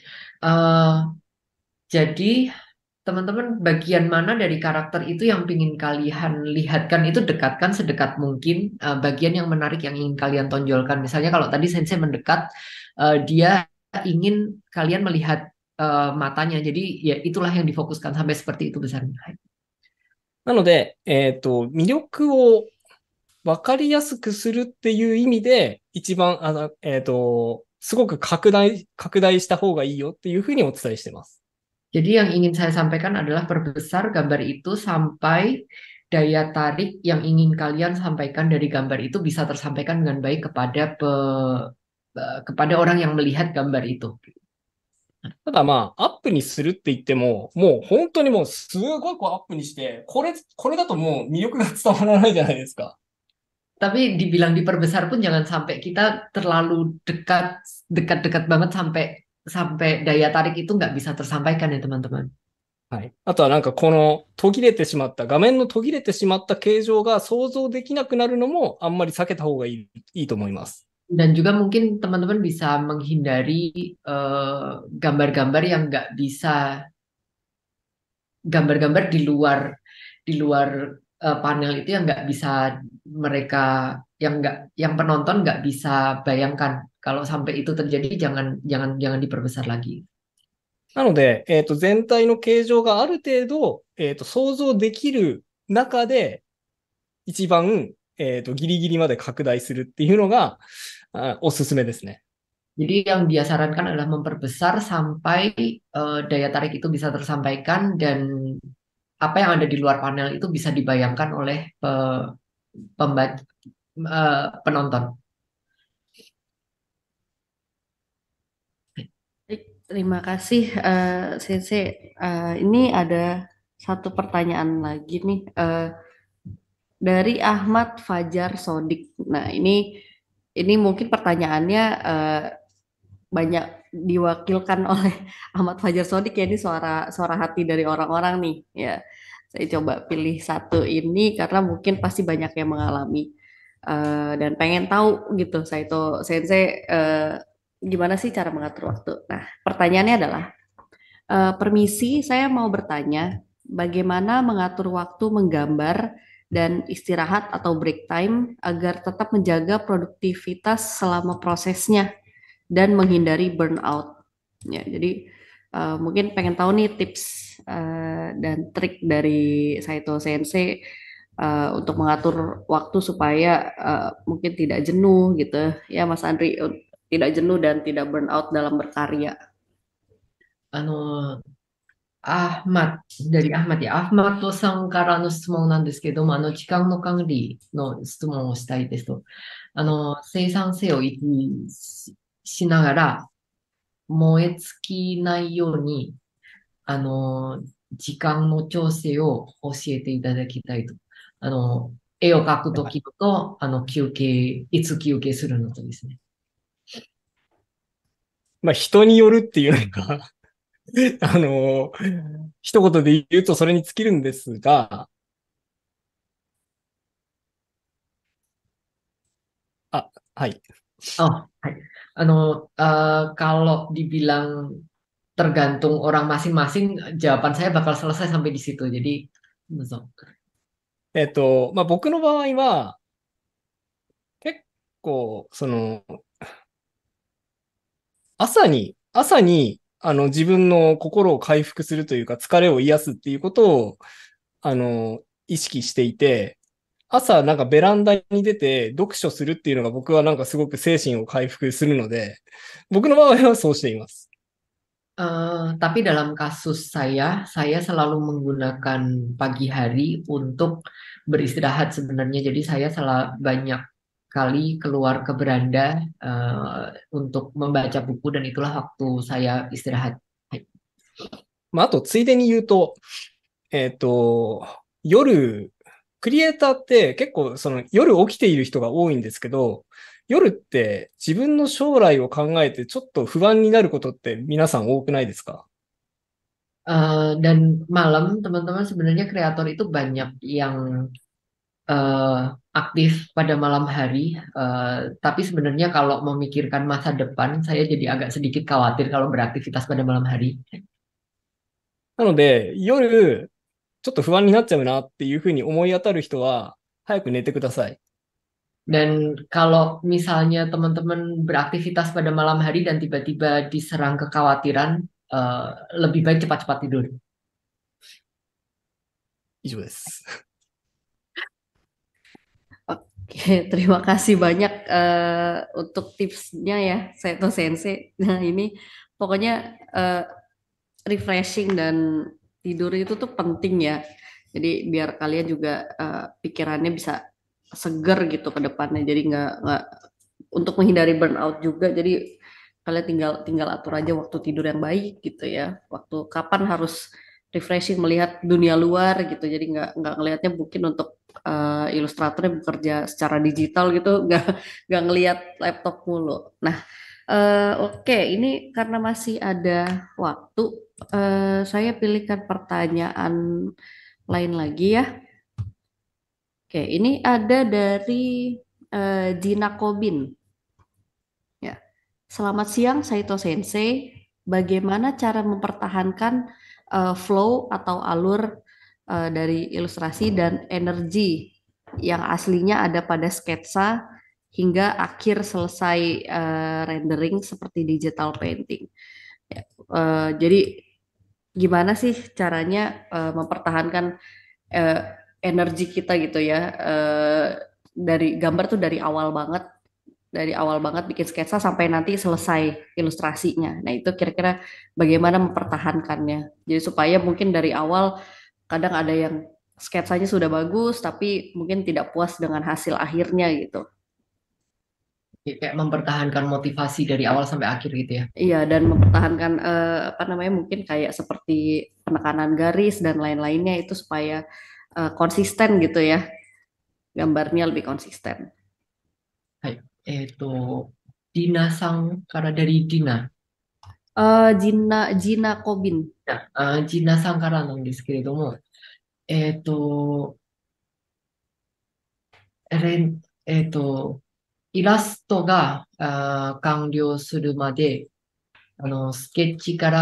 Jadi teman-teman bagian mana dari karakter itu yang ingin kalian lihatkan itu dekatkan sedekat mungkin bagian yang menarik yang ingin kalian tonjolkan. Misalnya kalau tadi sensei mendekat, dia ingin kalian melihat matanya. Jadi ya itulah yang difokuskan sampai seperti itu besarnya. なので、魅力をわかりやすくするっていう意味で、一番、すごく拡大した方がいいよっていうふうにお伝えしてます。 Jadi yang ingin saya sampaikan adalah perbesar gambar itu sampai daya tarik yang ingin kalian sampaikan dari gambar itu bisa tersampaikan dengan baik kepada orang yang melihat gambar itu. ただまあ、アップにするって言っても、もう本当にもうすごいアップにして、これだともう魅力が伝わらないじゃないですか。 Tapi dibilang diperbesar pun jangan sampai kita terlalu dekat banget sampai daya tarik itu nggak bisa tersampaikan ya teman-teman. はい。あとはなんかこの画面の途切れてしまった形状が想像できなくなるのもあんまり避けた方がいいと思います。 Dan juga mungkin teman-teman bisa menghindari gambar-gambar yang nggak bisa, gambar-gambar di luar panel itu yang nggak bisa mereka, yang penonton nggak bisa bayangkan. Kalau sampai itu terjadi jangan diperbesar lagi. なので、全体の形状がある程度、想像できる中で、一番、ギリギリまで拡大するっていうのが、おすすめですね。 Jadi yang dia sarankan adalah memperbesar sampai daya tarik itu bisa tersampaikan dan apa yang ada di luar panel itu bisa dibayangkan oleh penonton. Terima kasih, Sensei. Ini ada satu pertanyaan lagi nih dari Ahmad Fajar Sodik. Nah, ini mungkin pertanyaannya banyak diwakilkan oleh Ahmad Fajar Sodik ya, ini suara hati dari orang-orang nih ya. Saya coba pilih satu ini karena mungkin pasti banyak yang mengalami dan pengen tahu gitu Saito Sensei gimana sih cara mengatur waktu. Nah, pertanyaannya adalah permisi, saya mau bertanya bagaimana mengatur waktu menggambar dan istirahat atau break time agar tetap menjaga produktivitas selama prosesnya dan menghindari burnout. Ya, jadi mungkin pengen tahu nih tips dan trik dari Saito Sensei untuk mengatur waktu supaya mungkin tidak jenuh gitu ya, Mas Andri, tidak jenuh dan tidak burnout dalam berkarya. Ahmad や。Ahmad さんからの質問なんですけども、時間の管理の質問をしたいですと。生産性を維持しながら、燃え尽きないように、時間の調整を教えていただきたいと。絵を描くときと、いつ休憩するのとですね。 まあ、人によるっていうのが一言で言うとそれに尽きるんですが、はい。 Kalau dibilang tergantung orang masing-masing, jawaban saya bakal selesai sampai di situ. Jadi, まあ、僕の場合は、結構、朝に、自分の心を回復するというか、疲れを癒すっていうことを、意識していて、朝なんかベランダに出て読書するっていうのが僕はなんかすごく精神を回復するので、僕の場合はそうしています。 Tapi dalam kasus saya selalu menggunakan pagi hari untuk beristirahat sebenarnya. Jadi saya banyak kali keluar ke beranda untuk membaca buku dan itulah waktu saya istirahat. まあ、あとついでに言うと、夜クリエイターって結構夜起きている人が多いんですけど、 夜って自分の将来を考えてちょっと不安になることって皆さん多くないですか？ Dan malam teman-teman sebenarnya kreator itu banyak yang aktif pada malam hari. Tapi sebenarnya kalau memikirkan masa depan, saya jadi agak sedikit khawatir kalau beraktivitas pada malam hari. なので、夜ちょっと不安になっちゃうなっていうふうに思い当たる人は、早く寝てください。 Dan kalau misalnya teman-teman beraktivitas pada malam hari dan tiba-tiba diserang kekhawatiran, lebih baik cepat-cepat tidur. 以上です。 Oke, terima kasih banyak untuk tipsnya ya, Saito Sensei. Nah, ini pokoknya refreshing dan tidur itu tuh penting ya. Jadi biar kalian juga pikirannya bisa seger gitu ke depannya. Jadi nggak untuk menghindari burnout juga. Jadi kalian tinggal atur aja waktu tidur yang baik gitu ya. Waktu kapan harus refreshing melihat dunia luar gitu. Jadi nggak ngelihatnya mungkin untuk ilustratornya bekerja secara digital gitu, nggak ngelihat laptop mulu. Nah, oke, ini karena masih ada waktu, saya pilihkan pertanyaan lain lagi ya. Oke, ini ada dari Gina Kobin. Ya, selamat siang Saito Sensei. Bagaimana cara mempertahankan flow atau alur dari ilustrasi dan energi yang aslinya ada pada sketsa hingga akhir selesai rendering seperti digital painting. Ya, jadi gimana sih caranya mempertahankan energi kita gitu ya, dari gambar tuh dari awal banget bikin sketsa sampai nanti selesai ilustrasinya. Nah, itu kira-kira bagaimana mempertahankannya. Jadi supaya mungkin dari awal kadang ada yang sketsanya sudah bagus tapi mungkin tidak puas dengan hasil akhirnya gitu. Kayak mempertahankan motivasi dari awal sampai akhir gitu ya. Iya, dan mempertahankan apa namanya mungkin kayak seperti penekanan garis dan lain-lainnya itu supaya konsisten gitu ya. Gambarnya lebih konsisten. Hai, Dina-sanからdari Dina. Gina Kobin. ジナさんからなんですけれども、イラストが完了するまで、スケッチから、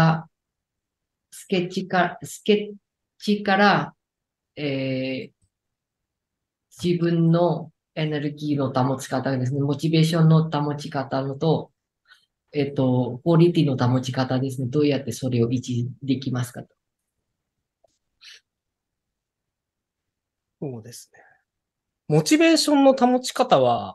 自分のエネルギーの保ち方ですね、モチベーションの保ち方のと、クオリティの保ち方ですね、どうやってそれを維持できますかと。 そうですね。モチベーションの保ち方は、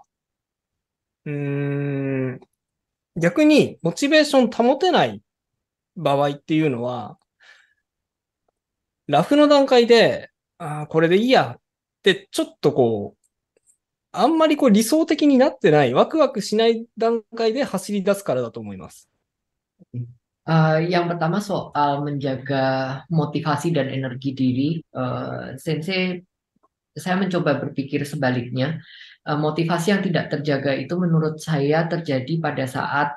逆にモチベーション保てない場合っていうのは、ラフの段階で、これでいいやってちょっとあんまり理想的になってない、ワクワクしない段階で走り出すからだと思います。 Yang pertama soal menjaga motivasi dan energi diri, Sensei, saya mencoba berpikir sebaliknya. Motivasi yang tidak terjaga itu menurut saya terjadi pada saat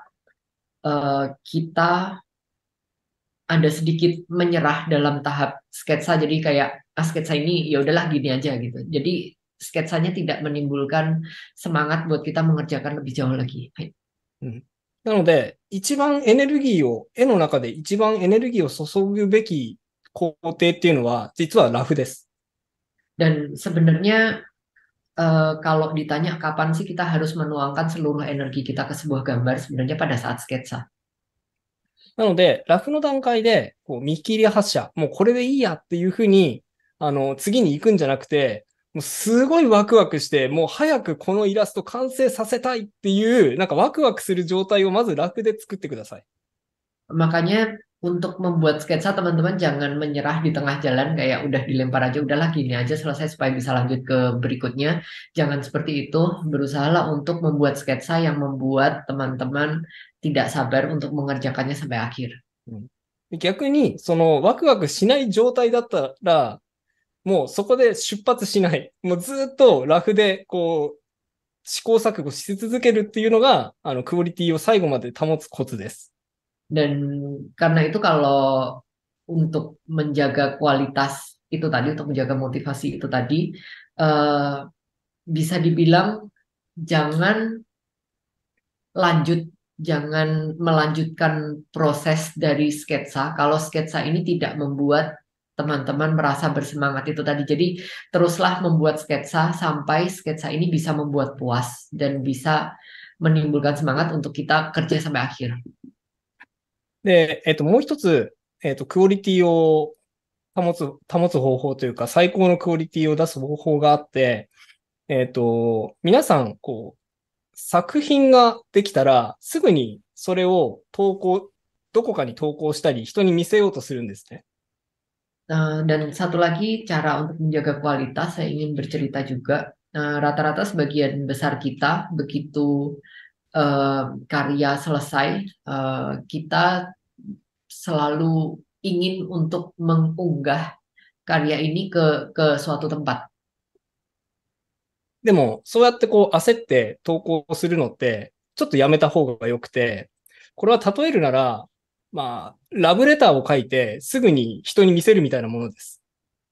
kita ada sedikit menyerah dalam tahap sketsa. Jadi kayak sketsa ini ya udahlah gini aja gitu. Jadi sketsanya tidak menimbulkan semangat buat kita mengerjakan lebih jauh lagi. なので、絵の中で一番エネルギーを注ぐべき工程っていうのは、実はラフです。 Dan sebenarnya kalau ditanya kapan sih kita harus menuangkan seluruh energi kita ke sebuah gambar, sebenarnya pada saat sketsa. なので、ラフの段階で見切り発車、もうこれでいいやっていうふうに、次に行くんじゃなくて、もうすごいワクワクして、もう早くこのイラスト完成させたいっていう、なんかワクワクする状態をまずラフで作ってください。 Makanya untuk membuat sketsa teman-teman jangan menyerah di tengah jalan kayak udah dilempar aja, udahlah gini aja selesai supaya bisa lanjut ke berikutnya. Jangan seperti itu, berusahalah untuk membuat sketsa yang membuat teman-teman tidak sabar untuk mengerjakannya sampai akhir. 逆に、そのワクワクしない状態だったら、もうそこで出発しない。もうずっとラフで試行錯誤し続けるっていうのが、クオリティを最後まで保つコツです。 Dan karena itu kalau untuk menjaga kualitas itu tadi, untuk menjaga motivasi itu tadi, bisa dibilang jangan melanjutkan proses dari sketsa kalau sketsa ini tidak membuat teman-teman merasa bersemangat itu tadi. Jadi teruslah membuat sketsa sampai sketsa ini bisa membuat puas dan bisa menimbulkan semangat untuk kita kerja sampai akhir. で、もう一つ、クオリティを保つ方法というか、最高のクオリティを出す方法があって、皆さん、作品ができたら、すぐにそれをどこかに投稿したり、人に見せようとするんですね。 Dan satu lagi cara untuk menjaga kualitas, saya ingin bercerita juga. Rata-rata sebagian besar kita begitu karya selesai, kita selalu ingin untuk mengunggah karya ini ke suatu tempat. でも、そうやって焦って投稿するのって、ちょっとやめた方が良くて、これは例えるなら、まあ、ラブレターを書いて、すぐに人に見せるみたいなものです。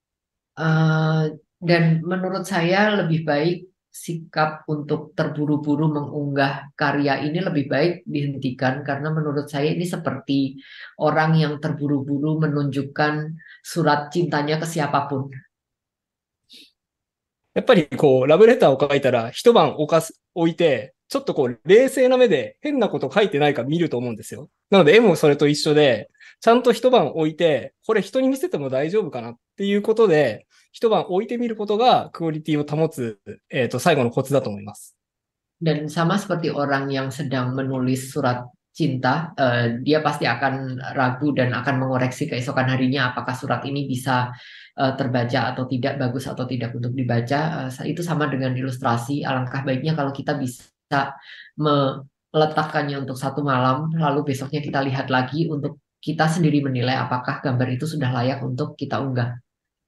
Dan menurut saya lebih baik sikap untuk terburu-buru mengunggah karya ini lebih baik dihentikan karena menurut saya ini seperti orang yang terburu-buru menunjukkan surat cintanya ke siapapun. やっぱりラブレターを書いたら一晩置いて、ちょっと冷静な目で変なこと書いてないか見ると思うんですよ。なので絵もそれと一緒で、ちゃんと一晩置いて、これ人に見せても大丈夫かなっていうことで、一晩置いてみることがクオリティを保つ、最後のコツだと思います。 Dan sama seperti orang yang sedang menulis surat cinta, dia pasti akan ragu dan akan mengoreksi keesokan harinya apakah surat ini bisa terbaca atau tidak, bagus atau tidak untuk dibaca. Itu sama dengan ilustrasi. Alangkah baiknya kalau kita bisa meletakkannya untuk satu malam, lalu besoknya kita lihat lagi untuk kita sendiri menilai apakah gambar itu sudah layak untuk kita unggah.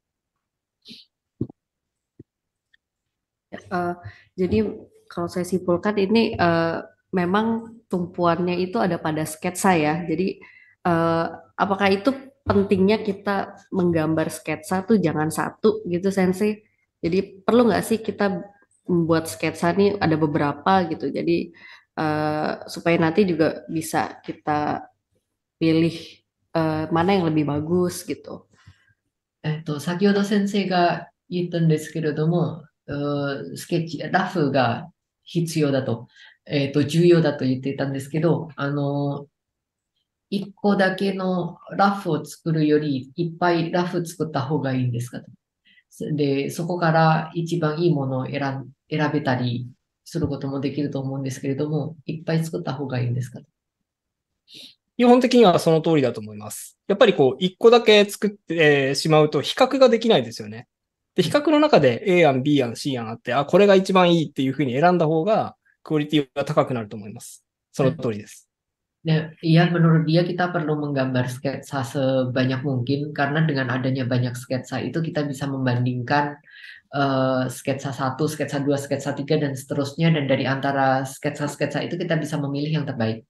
Jadi kalau saya simpulkan ini memang tumpuannya itu ada pada sketsa ya. Jadi apakah itu pentingnya kita menggambar sketsa tuh jangan satu gitu Sensei. Jadi perlu nggak sih kita membuat sketsa nih ada beberapa gitu. Jadi supaya nanti juga bisa kita pilih mana yang lebih bagus gitu. 先ほど先生が言ったんですけれども、スケッチ、ラフが必要だと、重要だと言っていたんですけど、一個だけのラフを作るより、いっぱいラフ作った方がいいんですかと。で、そこから一番いいものを選べたりすることもできると思うんですけれども、いっぱい作った方がいいんですかと。 基本的にはその通りだと思います。やっぱり一個だけ作ってしまうと比較ができないですよね。で、比較の中で A 案、B 案、C 案あって、これが一番いいっていうふうに選んだ方がクオリティが高くなると思います。その通りです。 Ya, menurut dia kita perlu menggambar sketsa sebanyak mungkin karena dengan adanya banyak sketsa itu kita bisa membandingkan sketsa 1, sketsa 2, sketsa 3 dan seterusnya dan dari antara sketsa-sketsa itu kita bisa memilih yang terbaik.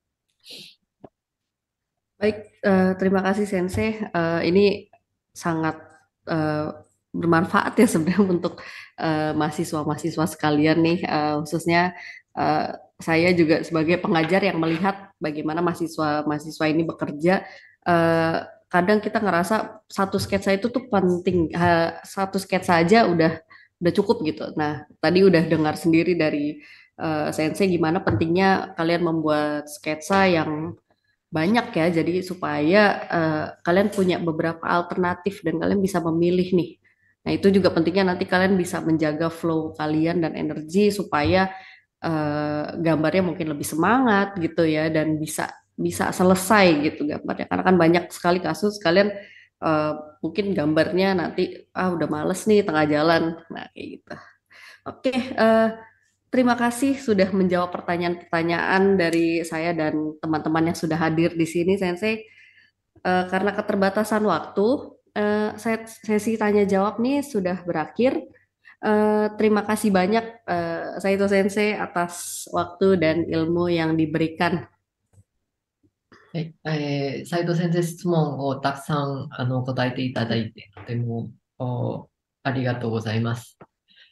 Baik, terima kasih Sensei. Ini sangat bermanfaat ya sebenarnya untuk mahasiswa-mahasiswa sekalian nih, khususnya saya juga sebagai pengajar yang melihat bagaimana mahasiswa ini bekerja. Kadang kita ngerasa satu sketsa itu tuh penting, satu sketsa aja udah cukup gitu. Nah, tadi udah dengar sendiri dari Sensei gimana pentingnya kalian membuat sketsa yang banyak ya, jadi supaya kalian punya beberapa alternatif dan kalian bisa memilih nih. Nah, itu juga pentingnya nanti kalian bisa menjaga flow kalian dan energi supaya gambarnya mungkin lebih semangat gitu ya dan bisa selesai gitu gambarnya. Karena kan banyak sekali kasus kalian mungkin gambarnya nanti udah males nih tengah jalan. Nah, kayak gitu. Oke, terima kasih sudah menjawab pertanyaan-pertanyaan dari saya dan teman-teman yang sudah hadir di sini, Sensei. Karena keterbatasan waktu, sesi tanya jawab nih sudah berakhir. Terima kasih banyak Saito Sensei atas waktu dan ilmu yang diberikan. はい、斉藤先生、質問をたくさん答えていただいて、とてもありがとうございます。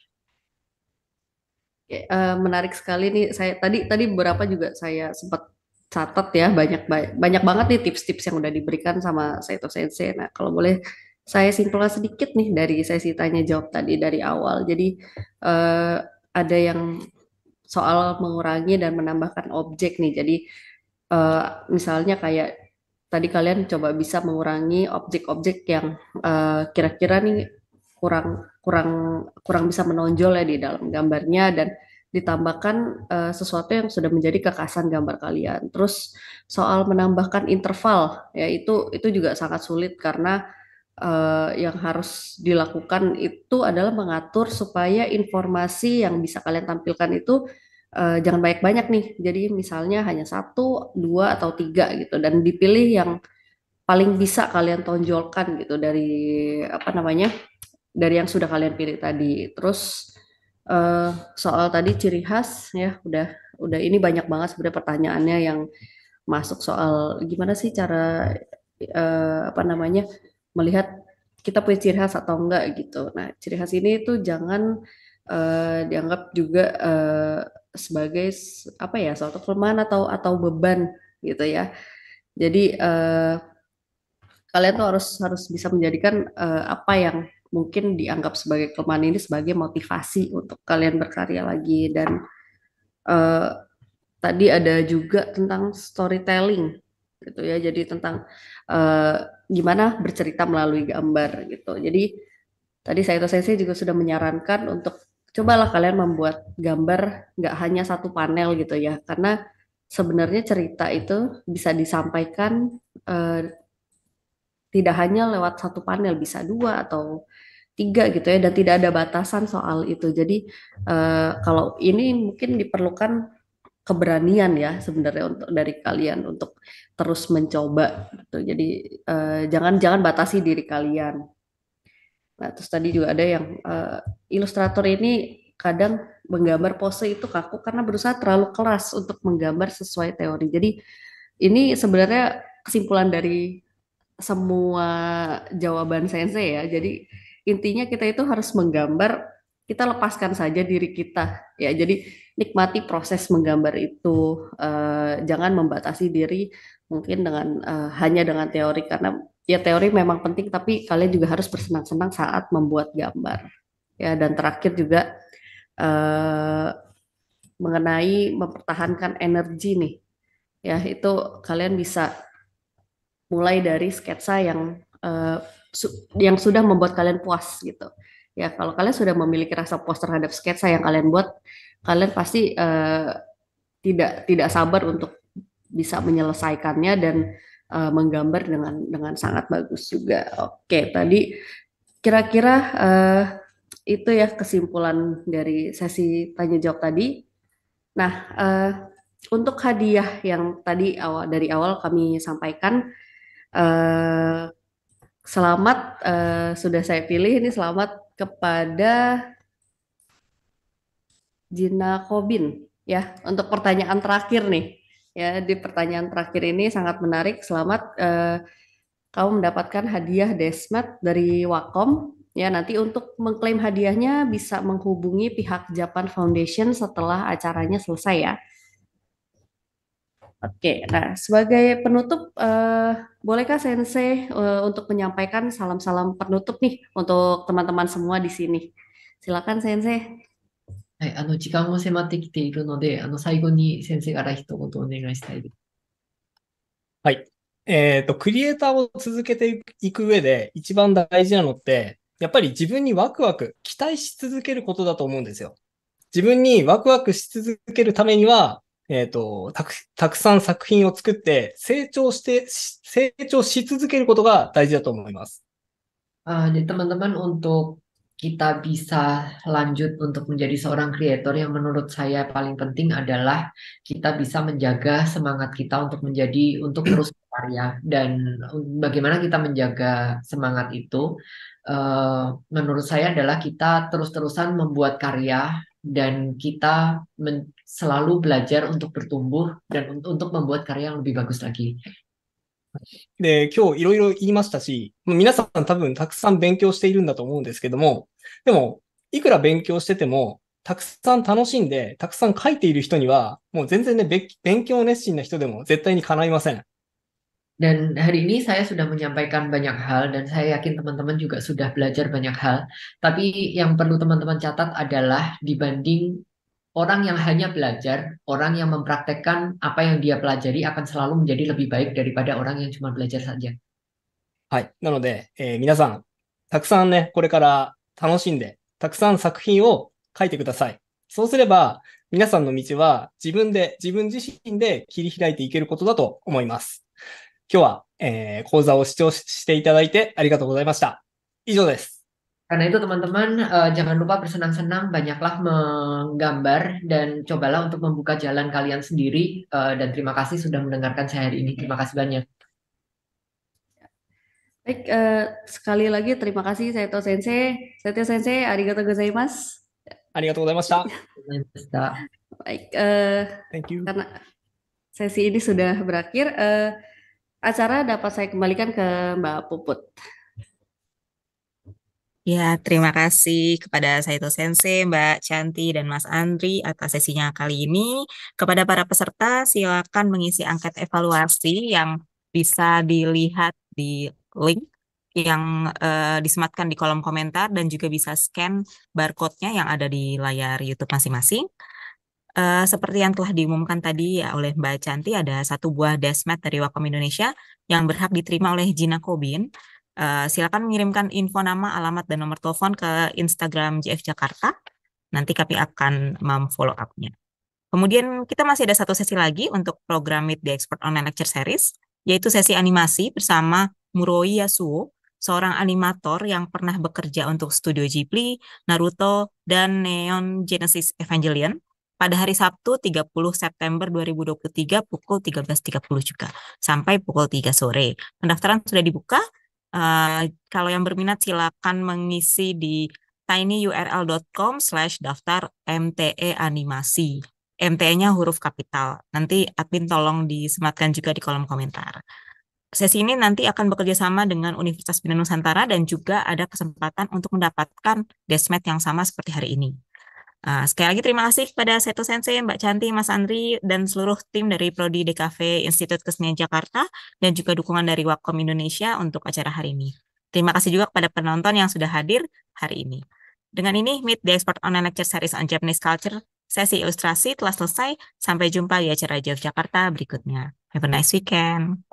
Menarik sekali nih. Saya tadi beberapa juga saya sempat catat ya, banyak banget nih tips-tips yang udah diberikan sama Saito Sensei. Nah, kalau boleh saya simpulkan sedikit nih dari sesi tanya jawab tadi dari awal. Jadi ada yang soal mengurangi dan menambahkan objek nih. Jadi misalnya kayak tadi kalian coba bisa mengurangi objek-objek yang kira-kira nih kurang kurang bisa menonjol ya di dalam gambarnya, dan ditambahkan sesuatu yang sudah menjadi kekhasan gambar kalian. Terus soal menambahkan interval ya, itu juga sangat sulit karena yang harus dilakukan itu adalah mengatur supaya informasi yang bisa kalian tampilkan itu jangan banyak-banyak nih. Jadi misalnya hanya 1, 2, atau 3 gitu, dan dipilih yang paling bisa kalian tonjolkan gitu dari apa namanya, dari yang sudah kalian pilih tadi. Terus soal tadi ciri khas ya, udah ini banyak banget sebenarnya pertanyaannya yang masuk soal gimana sih cara apa namanya melihat kita punya ciri khas atau enggak gitu. Nah, ciri khas ini tuh jangan dianggap juga sebagai apa ya, suatu kelemahan atau beban gitu ya. Jadi kalian tuh harus bisa menjadikan apa yang mungkin dianggap sebagai kelemahan ini sebagai motivasi untuk kalian berkarya lagi. Dan tadi ada juga tentang storytelling gitu ya. Jadi tentang gimana bercerita melalui gambar gitu. Jadi tadi Saito Sensei juga sudah menyarankan untuk cobalah kalian membuat gambar nggak hanya satu panel gitu ya, karena sebenarnya cerita itu bisa disampaikan tidak hanya lewat satu panel, bisa 2 atau 3 gitu ya, dan tidak ada batasan soal itu. Jadi kalau ini mungkin diperlukan keberanian ya sebenarnya untuk dari kalian untuk terus mencoba gitu. Jadi jangan batasi diri kalian. Nah, terus tadi juga ada yang ilustrator ini kadang menggambar pose itu kaku karena berusaha terlalu keras untuk menggambar sesuai teori. Jadi ini sebenarnya kesimpulan dari semua jawaban sensei ya. Jadi intinya kita itu harus menggambar, kita lepaskan saja diri kita ya. Jadi nikmati proses menggambar itu, jangan membatasi diri mungkin dengan hanya dengan teori, karena ya teori memang penting, tapi kalian juga harus bersenang-senang saat membuat gambar ya. Dan terakhir juga mengenai mempertahankan energi nih ya, itu kalian bisa mulai dari sketsa yang sudah membuat kalian puas gitu ya. Kalau kalian sudah memiliki rasa puas terhadap sketsa yang kalian buat, kalian pasti tidak sabar untuk bisa menyelesaikannya dan menggambar dengan sangat bagus juga. Oke, tadi kira-kira itu ya kesimpulan dari sesi tanya jawab tadi. Nah, untuk hadiah yang tadi dari awal kami sampaikan, selamat sudah saya pilih ini, selamat kepada Gina Kobin ya untuk pertanyaan terakhir nih ya. Di pertanyaan terakhir ini sangat menarik. Selamat, kamu mendapatkan hadiah Desmat dari Wacom ya. Nanti untuk mengklaim hadiahnya bisa menghubungi pihak Japan Foundation setelah acaranya selesai ya. Oke, nah sebagai penutup, bolehkah Sensei untuk menyampaikan salam-salam penutup nih untuk teman-teman semua di sini? Silakan Sensei. はい、時間も迫ってきているので、最後に先生から一言お願いしたいです。 はい。クリエイターを続けていく上で一番大事なのって、やっぱり自分にワクワク、期待し続けることだと思うんですよ。自分にワクワクし続けるためには、たくさん作品を作って成長し続けることが大事だと思います。 で、teman-teman untuk kita bisa lanjut untuk menjadi seorang kreator, yang menurut saya paling penting adalah kita bisa menjaga semangat kita untuk terus berkarya. Dan bagaimana kita menjaga semangat itu, menurut saya adalah kita terus-terusan membuat karya dan kita selalu belajar untuk bertumbuh dan untuk membuat karya yang lebih bagus lagi. で、今日いろいろ言いましたし、皆さん多分たくさん勉強しているんだと思うんですけども、でも、いくら勉強してても、たくさん楽しんで、たくさん書いている人には、もう全然ね、勉強熱心な人でも絶対に叶いません。 Dan hari ini saya sudah menyampaikan banyak hal dan saya yakin teman-teman juga sudah belajar banyak hal. Tapi yang perlu teman-teman catat adalah dibanding orang yang hanya belajar, orang yang mempraktekkan apa yang dia pelajari akan selalu menjadi lebih baik daripada orang yang cuma belajar saja. はい。なので、皆さん、たくさんね、これから楽しんで、たくさん作品を書いてください。そうすれば、皆さんの道は自分自身で切り開いていけることだと思います。今日は、講座を視聴していただいてありがとうございました。以上です。 Karena itu teman-teman, jangan lupa bersenang-senang, banyaklah menggambar dan cobalah untuk membuka jalan kalian sendiri. Dan terima kasih sudah mendengarkan saya hari ini. Terima kasih banyak. Baik, sekali lagi terima kasih Saito Sensei. Saito Sensei, arigatou gozaimasu. ありがとうございました。 Baik, Thank you. karena sesi ini sudah berakhir, acara dapat saya kembalikan ke Mbak Puput. Ya, terima kasih kepada Saito Sensei, Mbak Chanti, dan Mas Andri atas sesinya kali ini. Kepada para peserta, silakan mengisi angket evaluasi yang bisa dilihat di link yang disematkan di kolom komentar dan juga bisa scan barcode-nya yang ada di layar YouTube masing-masing. Seperti yang telah diumumkan tadi ya oleh Mbak Chanti, ada 1 buah desmat dari Wacom Indonesia yang berhak diterima oleh Gina Kobin. Silakan mengirimkan info nama, alamat, dan nomor telepon ke Instagram JF Jakarta. Nanti kami akan memfollow up-nya. Kemudian kita masih ada 1 sesi lagi untuk program Meet the Expert Online Lecture Series, yaitu sesi animasi bersama Muroi Yasuo, seorang animator yang pernah bekerja untuk Studio Ghibli, Naruto, dan Neon Genesis Evangelion pada hari Sabtu 30 September 2023 pukul 13.30 juga, sampai pukul 3 sore. Pendaftaran sudah dibuka. Kalau yang berminat silakan mengisi di tinyurl.com/daftar MTE animasi. MTE-nya huruf kapital. Nanti admin tolong disematkan juga di kolom komentar. Sesi ini nanti akan bekerja sama dengan Universitas Bina Nusantara dan juga ada kesempatan untuk mendapatkan desmat yang sama seperti hari ini. Sekali lagi terima kasih kepada Saito Sensei, Mbak Chanti, Mas Andri, dan seluruh tim dari Prodi DKV Institut Kesenian Jakarta, dan juga dukungan dari Wacom Indonesia untuk acara hari ini. Terima kasih juga kepada penonton yang sudah hadir hari ini. Dengan ini, Meet the Expert Online Lecture Series on Japanese Culture, sesi ilustrasi telah selesai. Sampai jumpa di acara JF Jakarta berikutnya. Have a nice weekend.